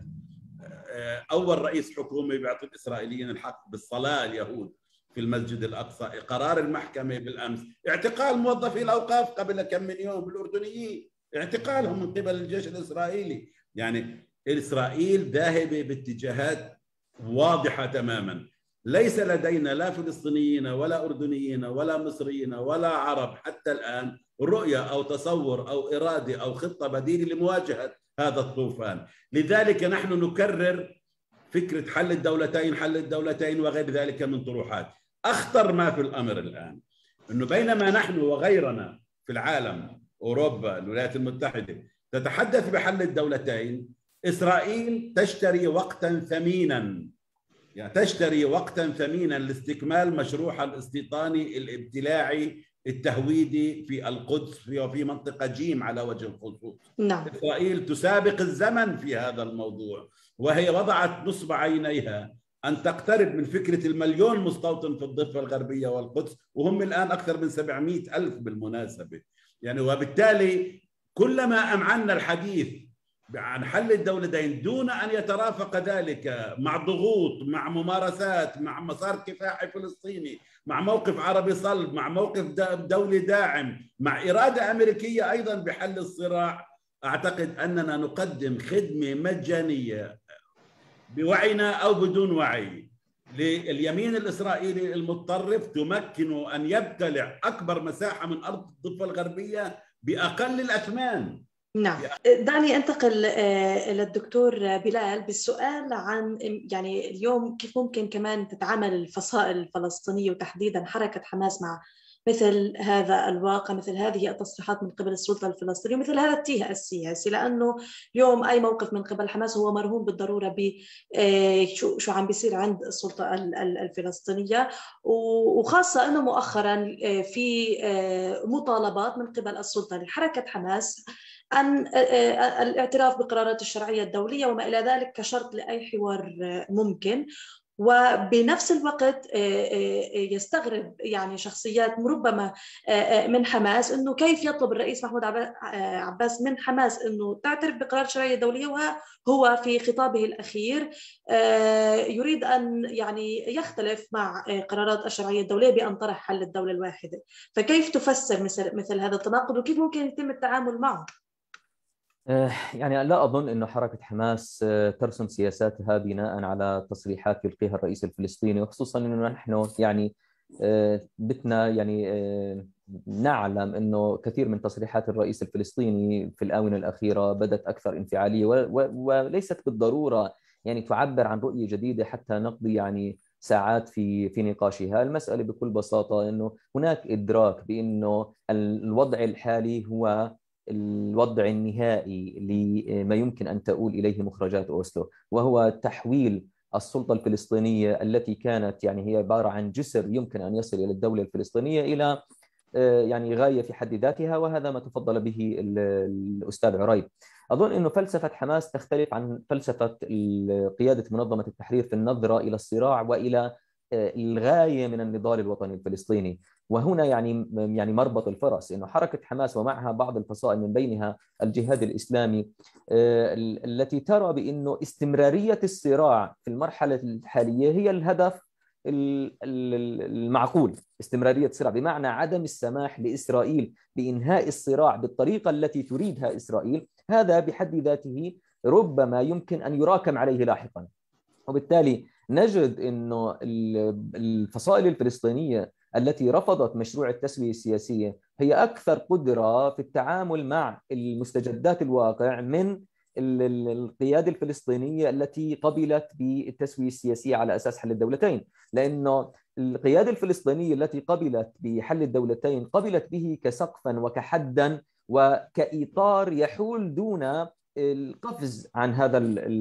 أول رئيس حكومة بيعطي الإسرائيليين الحق بالصلاة اليهود في المسجد الأقصى. قرار المحكمة بالأمس اعتقال موظفي الأوقاف قبل كم من يوم الأردنيين، اعتقالهم من قبل الجيش الإسرائيلي. يعني إسرائيل ذاهبة باتجاهات واضحة تماما. ليس لدينا لا فلسطينيين ولا أردنيين ولا مصريين ولا عرب حتى الآن رؤية أو تصور أو إرادة أو خطة بديلة لمواجهة هذا الطوفان. لذلك نحن نكرر فكرة حل الدولتين حل الدولتين وغير ذلك من طروحات. أخطر ما في الأمر الآن أنه بينما نحن وغيرنا في العالم، أوروبا، الولايات المتحدة، تتحدث بحل الدولتين، إسرائيل تشتري وقتا ثمينا، يعني تشتري وقتا ثمينا لاستكمال مشروعها الاستيطاني الابتلاعي التهويدي في القدس وفي منطقة جيم على وجه الخصوص. نعم. إسرائيل تسابق الزمن في هذا الموضوع، وهي وضعت نصب عينيها أن تقترب من فكرة المليون مستوطن في الضفة الغربية والقدس، وهم الآن أكثر من سبعمئة ألف بالمناسبة. يعني وبالتالي كلما أمعنا الحديث عن حل الدولتين دون أن يترافق ذلك مع ضغوط، مع ممارسات، مع مسار كفاحي فلسطيني، مع موقف عربي صلب، مع موقف دولي داعم، مع إرادة أمريكية أيضا بحل الصراع، أعتقد أننا نقدم خدمة مجانية بوعينا أو بدون وعي لليمين الإسرائيلي المتطرف تمكنه أن يبتلع أكبر مساحة من أرض الضفة الغربية بأقل الأثمان. نعم. دعني أنتقل للدكتور بلال بالسؤال عن يعني اليوم كيف ممكن كمان تتعامل الفصائل الفلسطينية وتحديدا حركة حماس مع مثل هذا الواقع، مثل هذه التصريحات من قبل السلطة الفلسطينية ومثل هذا التيه السياسي، لأنه اليوم أي موقف من قبل حماس هو مرهون بالضرورة ب شو شو عم بيصير عند السلطة الفلسطينية، وخاصة أنه مؤخرا في مطالبات من قبل السلطة لحركة حماس عن الاعتراف بقرارات الشرعية الدولية وما إلى ذلك كشرط لأي حوار ممكن. وبنفس الوقت يستغرب يعني شخصيات ربما من حماس انه كيف يطلب الرئيس محمود عباس من حماس انه تعترف بقرار الشرعية الدولية وهو في خطابه الاخير يريد ان يعني يختلف مع قرارات الشرعية الدولية بان طرح حل الدولة الواحدة. فكيف تفسر مثل مثل هذا التناقض وكيف ممكن يتم التعامل معه؟ يعني لا أظن أن حركة حماس ترسم سياساتها بناء على تصريحات يلقيها الرئيس الفلسطيني، وخصوصا أنه نحن يعني بدنا يعني نعلم أنه كثير من تصريحات الرئيس الفلسطيني في الآونة الأخيرة بدت أكثر انفعالية وليست بالضرورة يعني تعبر عن رؤية جديدة حتى نقضي يعني ساعات في في نقاشها. المسألة بكل بساطة أنه هناك إدراك بأنه الوضع الحالي هو الوضع النهائي لما يمكن أن تؤول إليه مخرجات أوسلو، وهو تحويل السلطة الفلسطينية التي كانت يعني هي عبارة عن جسر يمكن أن يصل إلى الدولة الفلسطينية إلى يعني غاية في حد ذاتها، وهذا ما تفضل به الأستاذ عريب. أظن أنه فلسفة حماس تختلف عن فلسفة قيادة منظمة التحرير في النظرة إلى الصراع وإلى الغاية من النضال الوطني الفلسطيني. وهنا يعني يعني مربط الفرس، انه حركه حماس ومعها بعض الفصائل من بينها الجهاد الاسلامي التي ترى بانه استمراريه الصراع في المرحله الحاليه هي الهدف المعقول. استمراريه الصراع بمعنى عدم السماح لاسرائيل بانهاء الصراع بالطريقه التي تريدها اسرائيل، هذا بحد ذاته ربما يمكن ان يراكم عليه لاحقا. وبالتالي نجد انه الفصائل الفلسطينيه التي رفضت مشروع التسوية السياسية هي أكثر قدرة في التعامل مع المستجدات الواقع من القيادة الفلسطينية التي قبلت بالتسوية السياسية على أساس حل الدولتين، لأنه القيادة الفلسطينية التي قبلت بحل الدولتين قبلت به كسقفا وكحدا وكإطار يحول دون القفز عن هذا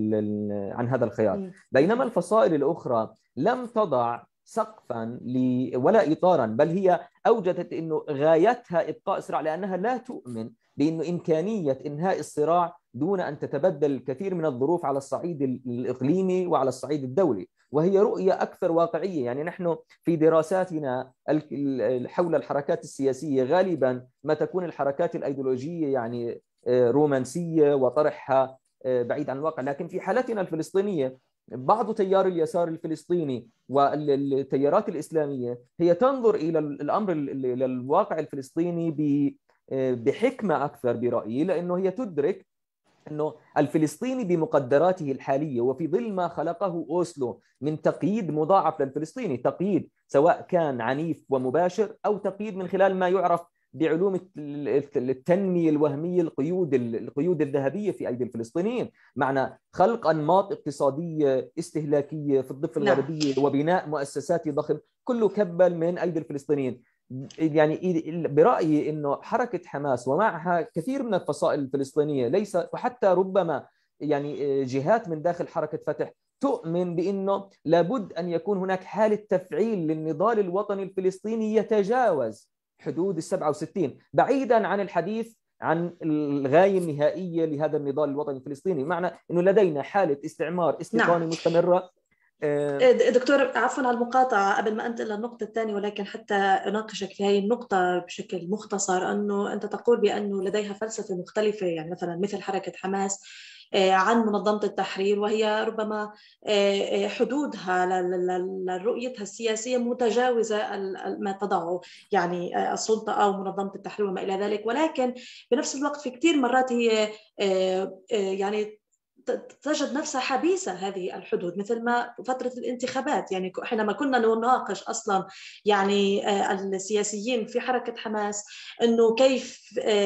عن هذا الخيار، بينما الفصائل الأخرى لم تضع سقفا ولا إطارا، بل هي أوجدت أنه غايتها إبقاء الصراع لأنها لا تؤمن بأنه إمكانية إنهاء الصراع دون أن تتبدل الكثير من الظروف على الصعيد الإقليمي وعلى الصعيد الدولي، وهي رؤية أكثر واقعية. يعني نحن في دراساتنا حول الحركات السياسية غالبا ما تكون الحركات الأيديولوجية يعني رومانسية وطرحها بعيد عن الواقع، لكن في حالتنا الفلسطينية بعض تيار اليسار الفلسطيني والتيارات الإسلامية هي تنظر إلى الأمر إلى الواقع الفلسطيني بحكمة أكثر برأيي، لأنه هي تدرك أنه الفلسطيني بمقدراته الحالية وفي ظل ما خلقه أوسلو من تقييد مضاعف للفلسطيني، تقييد سواء كان عنيف ومباشر أو تقييد من خلال ما يعرف بعلوم التنمية الوهمية القيود القيود الذهبية في أيدي الفلسطينيين، معنى خلق أنماط اقتصادية استهلاكية في الضفة الغربية وبناء مؤسسات ضخم كله كبل من أيدي الفلسطينيين. يعني برأيي أنه حركة حماس ومعها كثير من الفصائل الفلسطينية ليس وحتى ربما يعني جهات من داخل حركة فتح تؤمن بأنه لابد أن يكون هناك حالة تفعيل للنضال الوطني الفلسطيني يتجاوز حدود السبعة وستين، بعيدا عن الحديث عن الغاية النهائية لهذا النضال الوطني الفلسطيني، معنى أنه لدينا حالة استعمار استيطاني نعم. مستمرة. دكتور عفوا على المقاطعة قبل ما أنتقل للنقطة الثانية، ولكن حتى أناقشك في هذه النقطة بشكل مختصر، أنه أنت تقول بأنه لديها فلسفة مختلفة، يعني مثلا مثل حركة حماس عن منظمة التحرير، وهي ربما حدودها لرؤيتها السياسية متجاوزة ما تضعه يعني السلطة أو منظمة التحرير وما إلى ذلك، ولكن بنفس الوقت في كثير مرات هي يعني تجد نفسها حبيسة هذه الحدود، مثل ما فترة الانتخابات، يعني حينما كنا نناقش أصلا يعني السياسيين في حركة حماس أنه كيف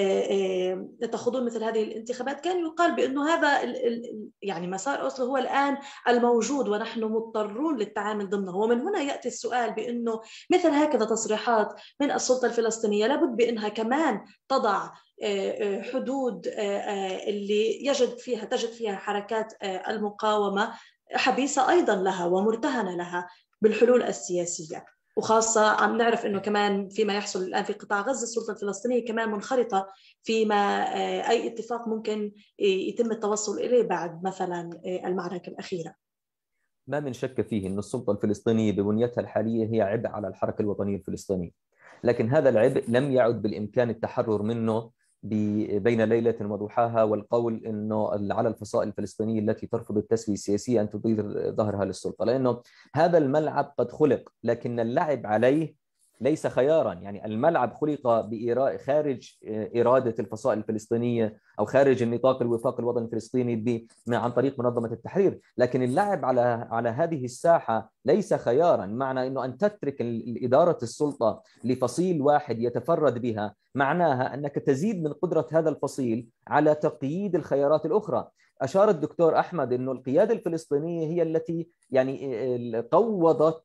تخوضون مثل هذه الانتخابات، كان يقال بأنه هذا يعني مسار أوسلو هو الآن الموجود ونحن مضطرون للتعامل ضمنه. ومن هنا يأتي السؤال بأنه مثل هكذا تصريحات من السلطة الفلسطينية لابد بأنها كمان تضع حدود اللي يجد فيها تجد فيها حركات المقاومة حبيسة أيضا لها ومرتهنة لها بالحلول السياسية، وخاصة عم نعرف أنه كمان فيما يحصل الآن في قطاع غزة السلطة الفلسطينية كمان منخرطة فيما أي اتفاق ممكن يتم التوصل إليه بعد مثلا المعركة الأخيرة. ما من شك فيه أن السلطة الفلسطينية ببنيتها الحالية هي عبء على الحركة الوطنية الفلسطينية، لكن هذا العبء لم يعد بالإمكان التحرر منه بين ليلة وضحاها، والقول أنه على الفصائل الفلسطينية التي ترفض التسوية السياسية أن تدير ظهرها للسلطة، لأنه هذا الملعب قد خلق لكن اللعب عليه ليس خيارا. يعني الملعب خلق خارج إرادة الفصائل الفلسطينية أو خارج النطاق الوفاق الوطني الفلسطيني عن طريق منظمة التحرير، لكن اللعب على على هذه الساحة ليس خيارا. معنى أنه أن تترك إدارة السلطة لفصيل واحد يتفرد بها معناها أنك تزيد من قدرة هذا الفصيل على تقييد الخيارات الأخرى. أشار الدكتور أحمد أنه القيادة الفلسطينية هي التي يعني قوضت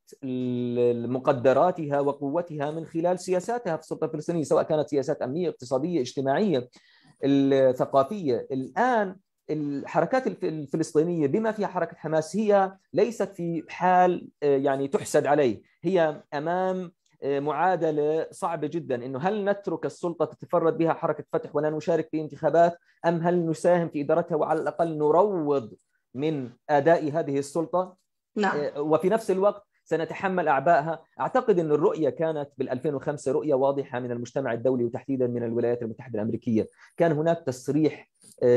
مقدراتها وقوتها من خلال سياساتها في السلطة الفلسطينية، سواء كانت سياسات أمنية، اقتصادية، اجتماعية، الثقافية. الآن الحركات الفلسطينية بما فيها حركة حماس هي ليست في حال يعني تحسد عليه، هي أمام معادلة صعبة جدا، إنه هل نترك السلطة تتفرد بها حركة فتح ولا نشارك في انتخابات، أم هل نساهم في إدارتها وعلى الأقل نروض من أداء هذه السلطة؟ نعم. وفي نفس الوقت سنتحمل أعبائها. أعتقد أن الرؤية كانت بال2005 رؤية واضحة من المجتمع الدولي وتحديدا من الولايات المتحدة الأمريكية. كان هناك تصريح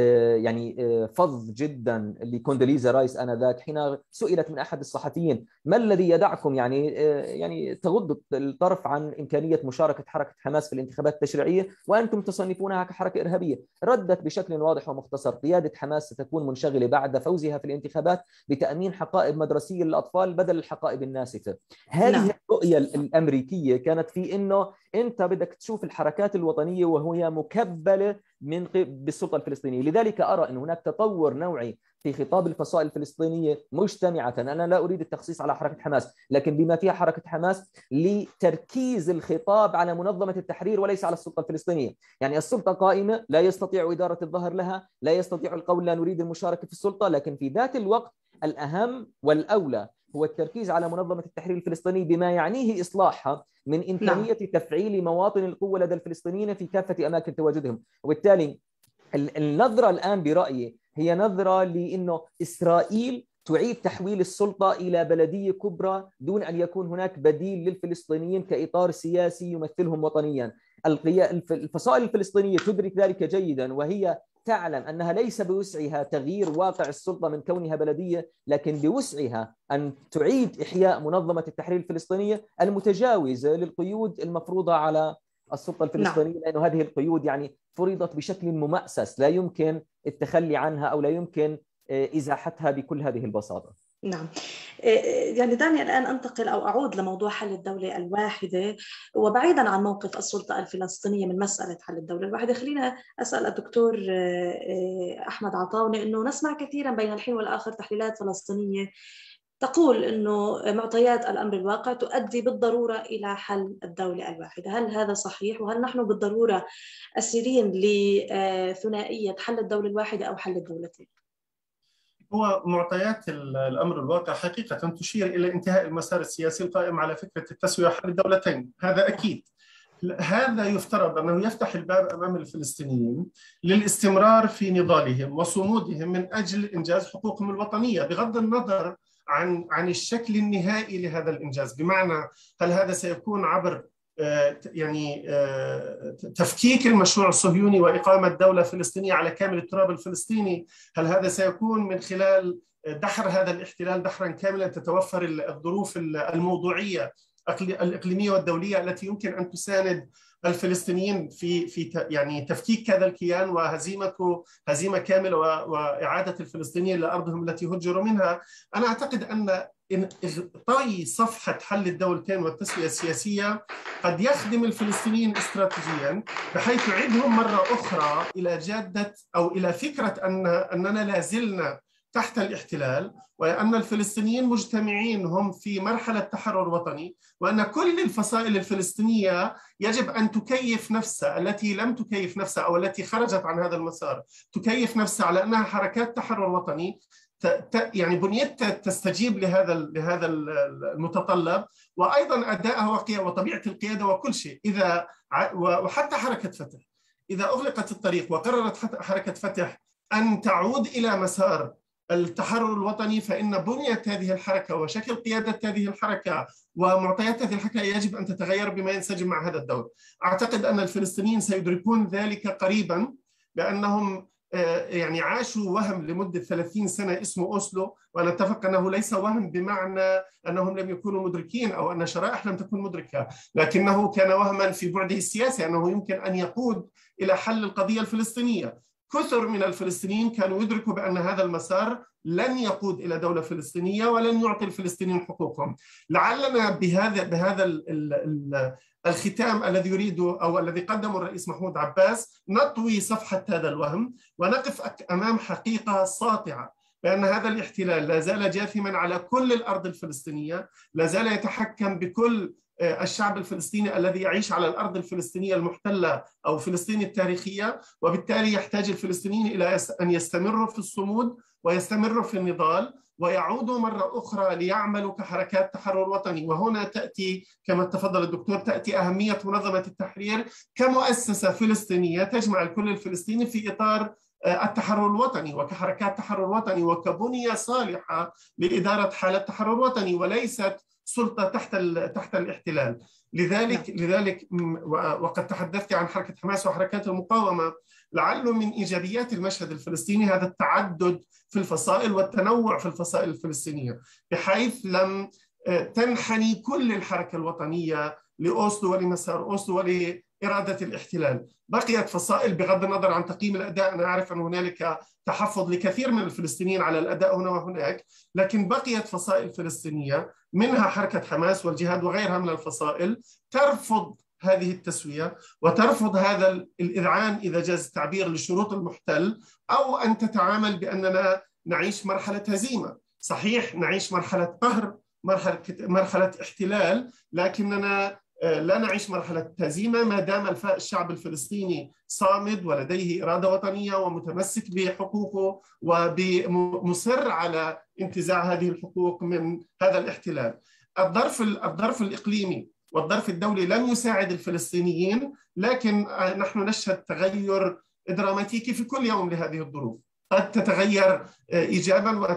يعني فظ جدا لكوندوليزا رايس آنذاك حين سئلت من أحد الصحفيين ما الذي يدعكم يعني يعني تغض الطرف عن إمكانية مشاركة حركة حماس في الانتخابات التشريعية وأنتم تصنفونها كحركة إرهابية؟ ردت بشكل واضح ومختصر: قيادة حماس ستكون منشغلة بعد فوزها في الانتخابات بتأمين حقائب مدرسية للأطفال بدل الحقائب الناسفة. هذه نعم. الرؤية الأمريكية كانت في إنه أنت بدك تشوف الحركات الوطنية وهي مكبلة من بالسلطة الفلسطينية. لذلك أرى أن هناك تطور نوعي في خطاب الفصائل الفلسطينية مجتمعة. أنا لا أريد التخصيص على حركة حماس، لكن بما فيها حركة حماس لتركيز الخطاب على منظمة التحرير وليس على السلطة الفلسطينية. يعني السلطة قائمة، لا يستطيع إدارة الظهر لها، لا يستطيع القول لا نريد المشاركة في السلطة، لكن في ذات الوقت الأهم والأولى هو التركيز على منظمة التحرير الفلسطيني بما يعنيه إصلاحها من إمكانية نعم. تفعيل مواطن القوة لدى الفلسطينيين في كافة أماكن تواجدهم. وبالتالي النظرة الآن برأيي هي نظرة لأنه إسرائيل تعيد تحويل السلطة إلى بلدية كبرى دون أن يكون هناك بديل للفلسطينيين كإطار سياسي يمثلهم وطنيا. الفصائل الفلسطينية تدرك ذلك جيدا، وهي تعلم أنها ليس بوسعها تغيير واقع السلطة من كونها بلدية، لكن بوسعها أن تعيد إحياء منظمة التحرير الفلسطينية المتجاوزة للقيود المفروضة على السلطة الفلسطينية، لأن هذه القيود يعني فرضت بشكل ممأسس لا يمكن التخلي عنها أو لا يمكن إزاحتها بكل هذه البساطة. نعم، يعني دعني الآن أنتقل أو أعود لموضوع حل الدولة الواحدة، وبعيدا عن موقف السلطة الفلسطينية من مسألة حل الدولة الواحدة، خلينا أسأل الدكتور أحمد عطاونة أنه نسمع كثيرا بين الحين والآخر تحليلات فلسطينية تقول أنه معطيات الأمر الواقع تؤدي بالضرورة إلى حل الدولة الواحدة. هل هذا صحيح؟ وهل نحن بالضرورة أسيرين لثنائية حل الدولة الواحدة أو حل الدولتين؟ هو معطيات الأمر الواقع حقيقة تشير إلى انتهاء المسار السياسي القائم على فكرة التسوية حل الدولتين، هذا أكيد. هذا يفترض أنه يفتح الباب أمام الفلسطينيين للاستمرار في نضالهم وصمودهم من أجل إنجاز حقوقهم الوطنية بغض النظر عن عن الشكل النهائي لهذا الإنجاز. بمعنى هل هذا سيكون عبر يعني تفكيك المشروع الصهيوني وإقامة دولة فلسطينية على كامل التراب الفلسطيني؟ هل هذا سيكون من خلال دحر هذا الاحتلال دحرا كاملا تتوفر الظروف الموضوعية الإقليمية والدولية التي يمكن أن تساند الفلسطينيين في في يعني تفكيك هذا الكيان وهزيمته هزيمة كاملة وإعادة الفلسطينيين لأرضهم التي هجروا منها؟ أنا أعتقد أن طي صفحة حل الدولتين والتسوية السياسية قد يخدم الفلسطينيين استراتيجيا بحيث يعيدهم مرة أخرى إلى جادة أو إلى فكرة أن أننا لا زلنا تحت الاحتلال، وأن الفلسطينيين مجتمعين هم في مرحلة تحرر وطني، وأن كل الفصائل الفلسطينية يجب أن تكيف نفسها التي لم تكيف نفسها أو التي خرجت عن هذا المسار، تكيف نفسها على أنها حركات تحرر وطني يعني بنيتها تستجيب لهذا لهذا المتطلب، وأيضا أدائها وطبيعة القيادة وكل شيء. إذا وحتى حركة فتح إذا أغلقت الطريق وقررت حركة فتح أن تعود إلى مسار التحرر الوطني، فإن بنية هذه الحركة وشكل قيادة هذه الحركة ومعطيات هذه الحركة يجب أن تتغير بما ينسجم مع هذا الدور. أعتقد أن الفلسطينيين سيدركون ذلك قريبا، لأنهم يعني عاشوا وهم لمدة ثلاثين سنة اسمه أوسلو، ونتفق أنه ليس وهم بمعنى أنهم لم يكونوا مدركين أو أن شرائح لم تكن مدركة، لكنه كان وهما في بعده السياسي أنه يمكن أن يقود إلى حل القضية الفلسطينية. كثر من الفلسطينيين كانوا يدركوا بأن هذا المسار لن يقود إلى دولة فلسطينية ولن يعطي الفلسطينيين حقوقهم. لعلنا بهذا بهذا ال ال ال الختام الذي يريده أو الذي قدمه الرئيس محمود عباس نطوي صفحة هذا الوهم ونقف أمام حقيقة ساطعة بأن هذا الاحتلال لا زال جاثما على كل الأرض الفلسطينية، لا زال يتحكم بكل الشعب الفلسطيني الذي يعيش على الأرض الفلسطينية المحتلة أو فلسطين التاريخية، وبالتالي يحتاج الفلسطينيين إلى أن يستمروا في الصمود ويستمروا في النضال ويعودوا مرة أخرى ليعملوا كحركات تحرر وطني. وهنا تأتي كما تفضل الدكتور تأتي أهمية منظمة التحرير كمؤسسة فلسطينية تجمع الكل الفلسطيني في إطار التحرر الوطني وكحركات تحرر وطني وكبنية صالحة لإدارة حالة تحرر وطني وليست سلطة تحت تحت الاحتلال. لذلك لذلك وقد تحدثت عن حركة حماس وحركات المقاومة، لعله من إيجابيات المشهد الفلسطيني هذا التعدد في الفصائل والتنوع في الفصائل الفلسطينية، بحيث لم تنحني كل الحركة الوطنية لأوسلو ولمسار أوسلو ولإرادة الاحتلال. بقيت فصائل بغض النظر عن تقييم الأداء، أنا أعرف أن هنالك تحفظ لكثير من الفلسطينيين على الأداء هنا وهناك، لكن بقيت فصائل فلسطينية منها حركة حماس والجهاد وغيرها من الفصائل ترفض هذه التسوية وترفض هذا الإذعان إذا جاز التعبير لشروط المحتل، أو أن تتعامل بأننا نعيش مرحلة هزيمة. صحيح نعيش مرحلة قهر، مرحلة مرحلة احتلال، لكننا لا نعيش مرحلة هزيمة ما دام الشعب الفلسطيني صامد ولديه إرادة وطنية ومتمسك بحقوقه ومصر على انتزاع هذه الحقوق من هذا الاحتلال. الظرف الظرف الإقليمي والظرف الدولي لم يساعد الفلسطينيين، لكن نحن نشهد تغير دراماتيكي في كل يوم لهذه الظروف. قد تتغير إيجابا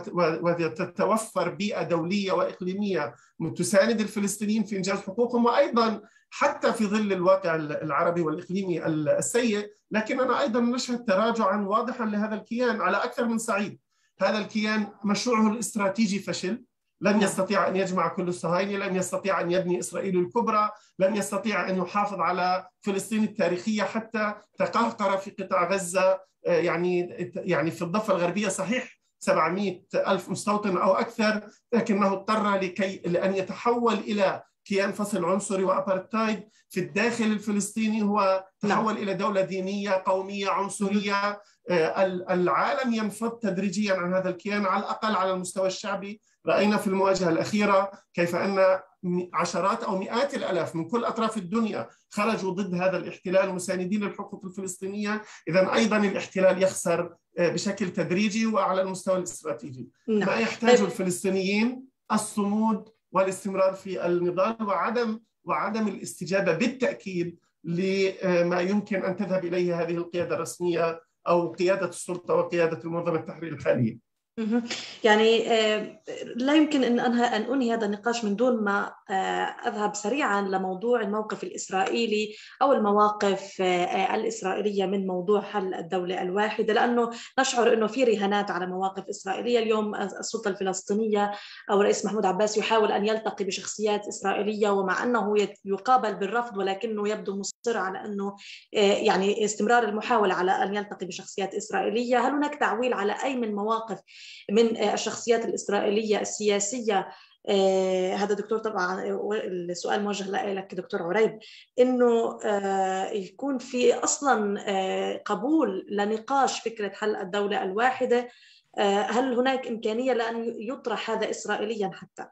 وتتوفر بيئة دولية وإقليمية تساند الفلسطينيين في إنجاز حقوقهم، وأيضا حتى في ظل الواقع العربي والإقليمي السيء، لكننا أيضا نشهد تراجعا واضحا لهذا الكيان على أكثر من صعيد. هذا الكيان مشروعه الاستراتيجي فشل، لن يستطيع أن يجمع كل الصهاينة، لن يستطيع أن يبني إسرائيل الكبرى، لن يستطيع أن يحافظ على فلسطين التاريخية حتى تقهقر في قطاع غزة، يعني يعني في الضفة الغربية صحيح سبعمئة ألف مستوطن أو أكثر، لكنه اضطر لكي لأن يتحول إلى كيان فصل عنصري وأبارتايد في الداخل الفلسطيني، هو تحول لا. إلى دولة دينية قومية عنصرية. العالم ينفض تدريجيا عن هذا الكيان، على الأقل على المستوى الشعبي. رأينا في المواجهة الأخيرة كيف أن عشرات أو مئات الآلاف من كل أطراف الدنيا خرجوا ضد هذا الاحتلال مساندين للحقوق الفلسطينية. إذن أيضا الاحتلال يخسر بشكل تدريجي وعلى المستوى الاستراتيجي. ما يحتاج الفلسطينيين الصمود والاستمرار في النضال وعدم وعدم الاستجابة بالتأكيد لما يمكن أن تذهب إليه هذه القيادة الرسمية أو قيادة السلطة وقيادة المنظمة التحرير الحالية. يعني لا يمكن أن أنهى أن أنهي هذا النقاش من دون ما أذهب سريعا لموضوع الموقف الإسرائيلي أو المواقف الإسرائيلية من موضوع حل الدولة الواحدة، لأنه نشعر أنه في رهانات على مواقف إسرائيلية. اليوم السلطة الفلسطينية أو الرئيس محمود عباس يحاول أن يلتقي بشخصيات إسرائيلية، ومع أنه يقابل بالرفض ولكنه يبدو مصر على أنه يعني استمرار المحاولة على أن يلتقي بشخصيات إسرائيلية. هل هناك تعويل على أي من مواقف من الشخصيات الإسرائيلية السياسية؟ آه هذا دكتور طبعا السؤال موجه لك دكتور عريب، إنه آه يكون في أصلا آه قبول لنقاش فكرة حل الدولة الواحدة. آه هل هناك إمكانية لأن يطرح هذا إسرائيليا حتى؟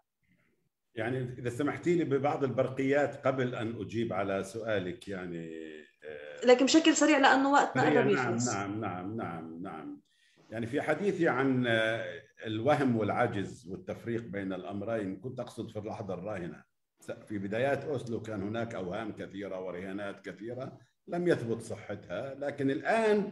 يعني إذا سمحتي لي ببعض البرقيات قبل أن أجيب على سؤالك، يعني آه لكن بشكل سريع لأنه وقتنا قرب يخلص. نعم نعم نعم نعم يعني في حديثي عن الوهم والعجز والتفريق بين الأمرين كنت أقصد في اللحظة الراهنة. في بدايات أوسلو كان هناك أوهام كثيرة ورهانات كثيرة لم يثبت صحتها، لكن الآن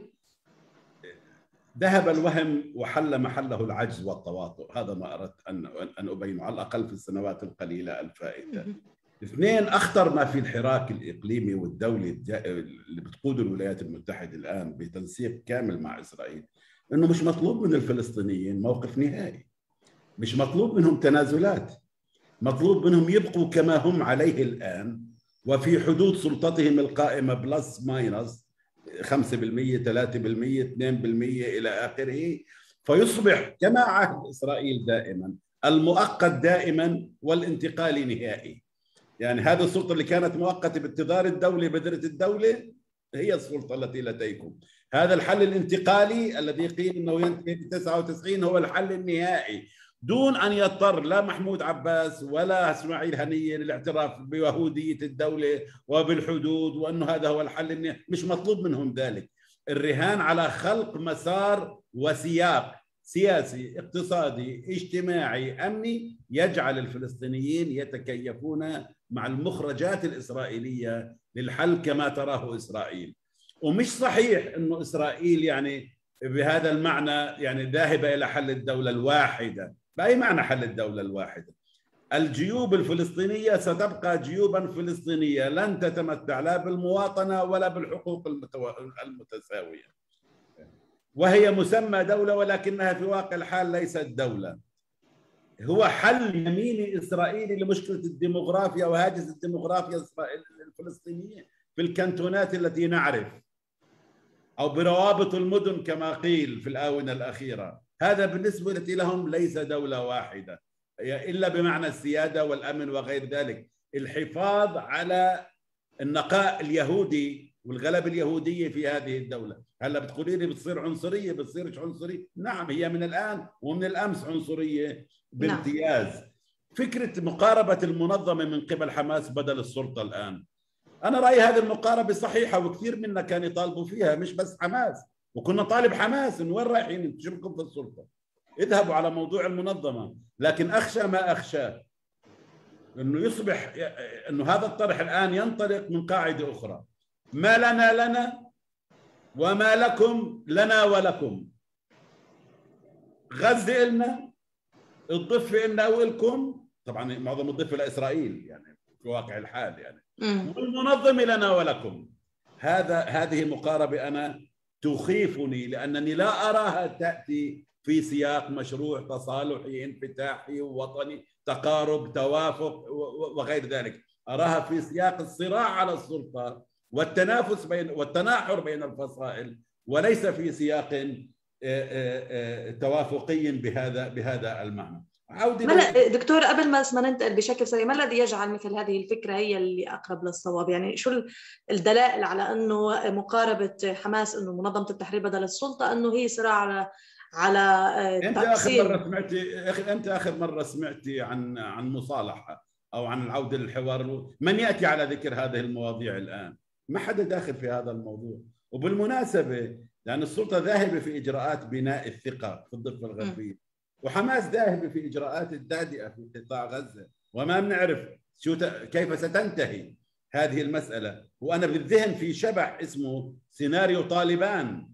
ذهب الوهم وحل محله العجز والتواطؤ. هذا ما أردت أن أن أبينه على الأقل في السنوات القليلة الفائتة. اثنين، أخطر ما في الحراك الإقليمي والدولي اللي بتقوده الولايات المتحدة الآن بتنسيق كامل مع إسرائيل، إنه مش مطلوب من الفلسطينيين موقف نهائي، مش مطلوب منهم تنازلات، مطلوب منهم يبقوا كما هم عليه الآن وفي حدود سلطتهم القائمة بلس ماينس خمسة بالمئة ثلاثة بالمئة اثنين بالمئة إلى آخره، فيصبح كما عهد إسرائيل دائما المؤقت دائما والانتقالي نهائي. يعني هذه السلطة اللي كانت مؤقتة بانتظار الدولة بذرة الدولة هي السلطة التي لديكم. هذا الحل الانتقالي الذي قيل أنه ينتهي ب تسعة وتسعين هو الحل النهائي، دون أن يضطر لا محمود عباس ولا إسماعيل هنية للاعتراف بيهودية الدولة وبالحدود، وأنه هذا هو الحل النهائي. مش مطلوب منهم ذلك. الرهان على خلق مسار وسياق سياسي اقتصادي اجتماعي أمني يجعل الفلسطينيين يتكيفون مع المخرجات الإسرائيلية للحل كما تراه إسرائيل. ومش صحيح أنه إسرائيل يعني بهذا المعنى يعني ذاهبة إلى حل الدولة الواحدة. بأي معنى حل الدولة الواحدة؟ الجيوب الفلسطينية ستبقى جيوبا فلسطينية لن تتمتع لا بالمواطنة ولا بالحقوق المتساوية، وهي مسمى دولة ولكنها في واقع الحال ليست دولة. هو حل يميني إسرائيلي لمشكلة الديموغرافيا وهاجس الديموغرافيا الفلسطينية في الكانتونات التي نعرف، أو بروابط المدن كما قيل في الآونة الأخيرة. هذا بالنسبة لهم ليس دولة واحدة إلا بمعنى السيادة والأمن وغير ذلك. الحفاظ على النقاء اليهودي والغلبة اليهودية في هذه الدولة. هلا بتقولي لي بتصير عنصرية، بتصيرش عنصرية؟ نعم، هي من الآن ومن الأمس عنصرية بامتياز. نعم. فكرة مقاربة المنظمة من قبل حماس بدل السلطة الآن، أنا رأيي هذه المقاربة صحيحة وكثير منا كان يطالبوا فيها، مش بس حماس. وكنا طالب حماس إنه وين رايحين تشبكوا في السلطة؟ اذهبوا على موضوع المنظمة. لكن أخشى ما أخشاه إنه يصبح إنه هذا الطرح الآن ينطلق من قاعدة أخرى: ما لنا لنا وما لكم لنا ولكم. غزة إلنا، الضفة إلنا وإلكم، طبعا معظم الضفة لإسرائيل يعني في واقع الحال يعني، والمنظمة لنا ولكم. هذا هذه مقاربة أنا تخيفني، لأنني لا أراها تأتي في سياق مشروع تصالحي انفتاحي وطني تقارب توافق وغير ذلك. أراها في سياق الصراع على السلطة والتنافس بين والتناحر بين الفصائل، وليس في سياق توافقي بهذا بهذا المعنى. ما دكتور، قبل ما ننتقل بشكل سريع، ما الذي يجعل مثل هذه الفكرة هي اللي أقرب للصواب؟ يعني شو الدلائل على أنه مقاربة حماس أنه منظمة التحرير بدل السلطة أنه هي صراع على على أنت آخر مرة سمعتي أنت آخر مرة سمعتي عن عن مصالحة أو عن العودة للحوار؟ من يأتي على ذكر هذه المواضيع الآن؟ ما حدا داخل في هذا الموضوع. وبالمناسبة لأن السلطة ذاهبة في إجراءات بناء الثقة في الضفة الغربية، وحماس ذاهبة في إجراءات التهدئة في قطاع غزة، وما بنعرف شو ت... كيف ستنتهي هذه المسألة. وأنا بالذهن في شبح اسمه سيناريو طالبان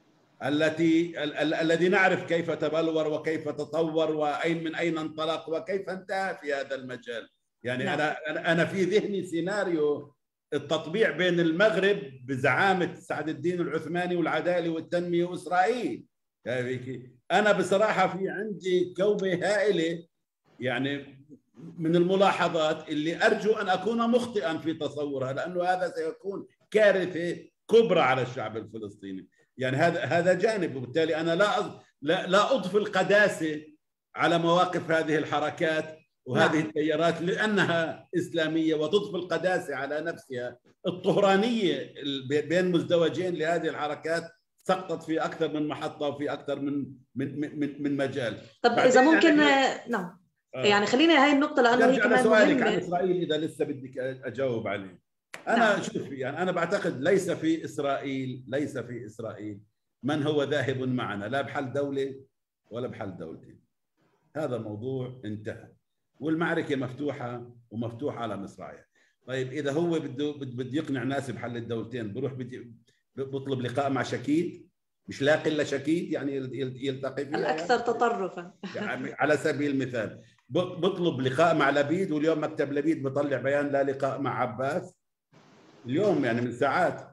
التي ال... ال... الذي نعرف كيف تبلور وكيف تطور وأين من أين انطلق وكيف انتهى في هذا المجال. يعني نعم. أنا أنا في ذهني سيناريو التطبيع بين المغرب بزعامة سعد الدين العثماني والعدالة والتنمية وإسرائيل. أنا بصراحة في عندي كومة هائلة يعني من الملاحظات اللي أرجو أن أكون مخطئا في تصورها، لأنه هذا سيكون كارثة كبرى على الشعب الفلسطيني. يعني هذا هذا جانب، وبالتالي أنا لا لا لا أضفي القداسة على مواقف هذه الحركات وهذه التيارات لأنها إسلامية، وتضفي القداسة على نفسها. الطهرانية بين مزدوجين لهذه الحركات سقطت في أكثر من محطة وفي أكثر من من من من مجال. طب إذا ممكن يعني نعم آه. يعني خليني هاي النقطة لأنه هي كمان سؤالك عن إسرائيل إذا لسه بدك أجاوب عليه. أنا نعم. شوفي يعني أنا بعتقد ليس في إسرائيل ليس في إسرائيل من هو ذاهب معنا لا بحل دولة ولا بحل دولتين. هذا الموضوع انتهى والمعركة مفتوحة ومفتوحة على مصراعيها. طيب إذا هو بده بده يقنع ناس بحل الدولتين بروح بدي بطلب لقاء مع شكيد، مش لاقي الا شكيد يعني يلتقي فيها الاكثر يعني. تطرفا يعني على سبيل المثال بطلب لقاء مع لبيد، واليوم مكتب لبيد بيطلع بيان لا لقاء مع عباس اليوم يعني من ساعات.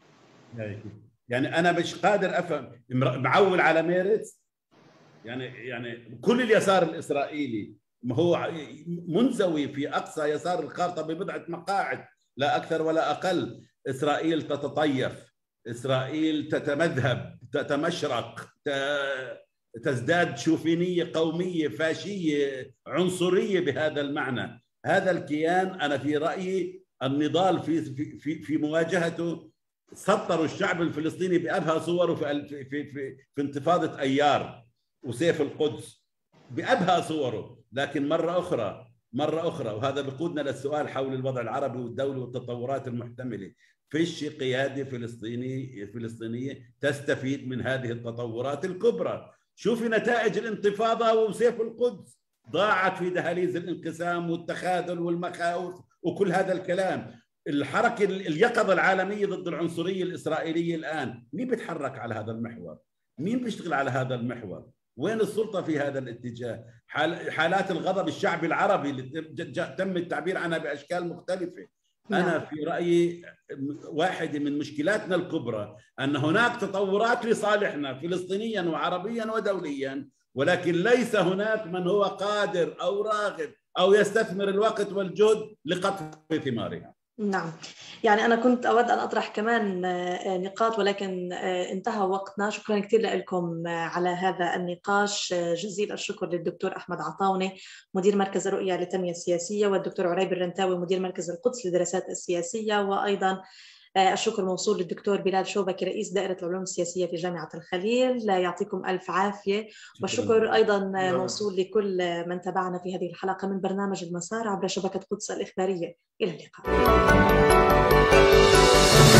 يعني انا مش قادر افهم، معول على ميرتس يعني يعني كل اليسار الاسرائيلي ما هو منزوي في اقصى يسار الخارطه ببضعه مقاعد لا اكثر ولا اقل. اسرائيل تتطيف إسرائيل تتمذهب، تتمشرق، تزداد شوفينية قومية فاشية عنصرية بهذا المعنى. هذا الكيان أنا في رأيي النضال في في في مواجهته سطروا الشعب الفلسطيني بأبهى صوره في في في, في انتفاضة أيار وسيف القدس، بأبهى صوره. لكن مرة أخرى مرة أخرى وهذا بقودنا للسؤال حول الوضع العربي والدولي والتطورات المحتملة، فيش قيادة فلسطيني فلسطينية تستفيد من هذه التطورات الكبرى. شوفي نتائج الانتفاضة وسيف القدس، ضاعت في دهاليز الانقسام والتخاذل والمخاوف وكل هذا الكلام. الحركة اليقظة العالمية ضد العنصرية الإسرائيلية الآن مين بيتحرك على هذا المحور؟ مين بيشتغل على هذا المحور؟ وين السلطة في هذا الاتجاه؟ حالات الغضب الشعبي العربي اللي تم التعبير عنها بأشكال مختلفة. أنا في رأيي واحدة من مشكلاتنا الكبرى أن هناك تطورات لصالحنا فلسطينيا وعربيا ودوليا، ولكن ليس هناك من هو قادر أو راغب أو يستثمر الوقت والجهد لقطف ثمارها. نعم، يعني أنا كنت أود أن أطرح كمان نقاط ولكن انتهى وقتنا. شكرا كثير لكم على هذا النقاش. جزيل الشكر للدكتور أحمد عطاونة مدير مركز الرؤية للتنمية السياسية، والدكتور عريب الرنتاوي مدير مركز القدس للدراسات السياسية، وأيضا الشكر موصول للدكتور بلال شوبكي رئيس دائرة العلوم السياسية في جامعة الخليل. يعطيكم ألف عافية. والشكر أيضا موصول لكل من تابعنا في هذه الحلقة من برنامج المسار عبر شبكة قدس الإخبارية. إلى اللقاء.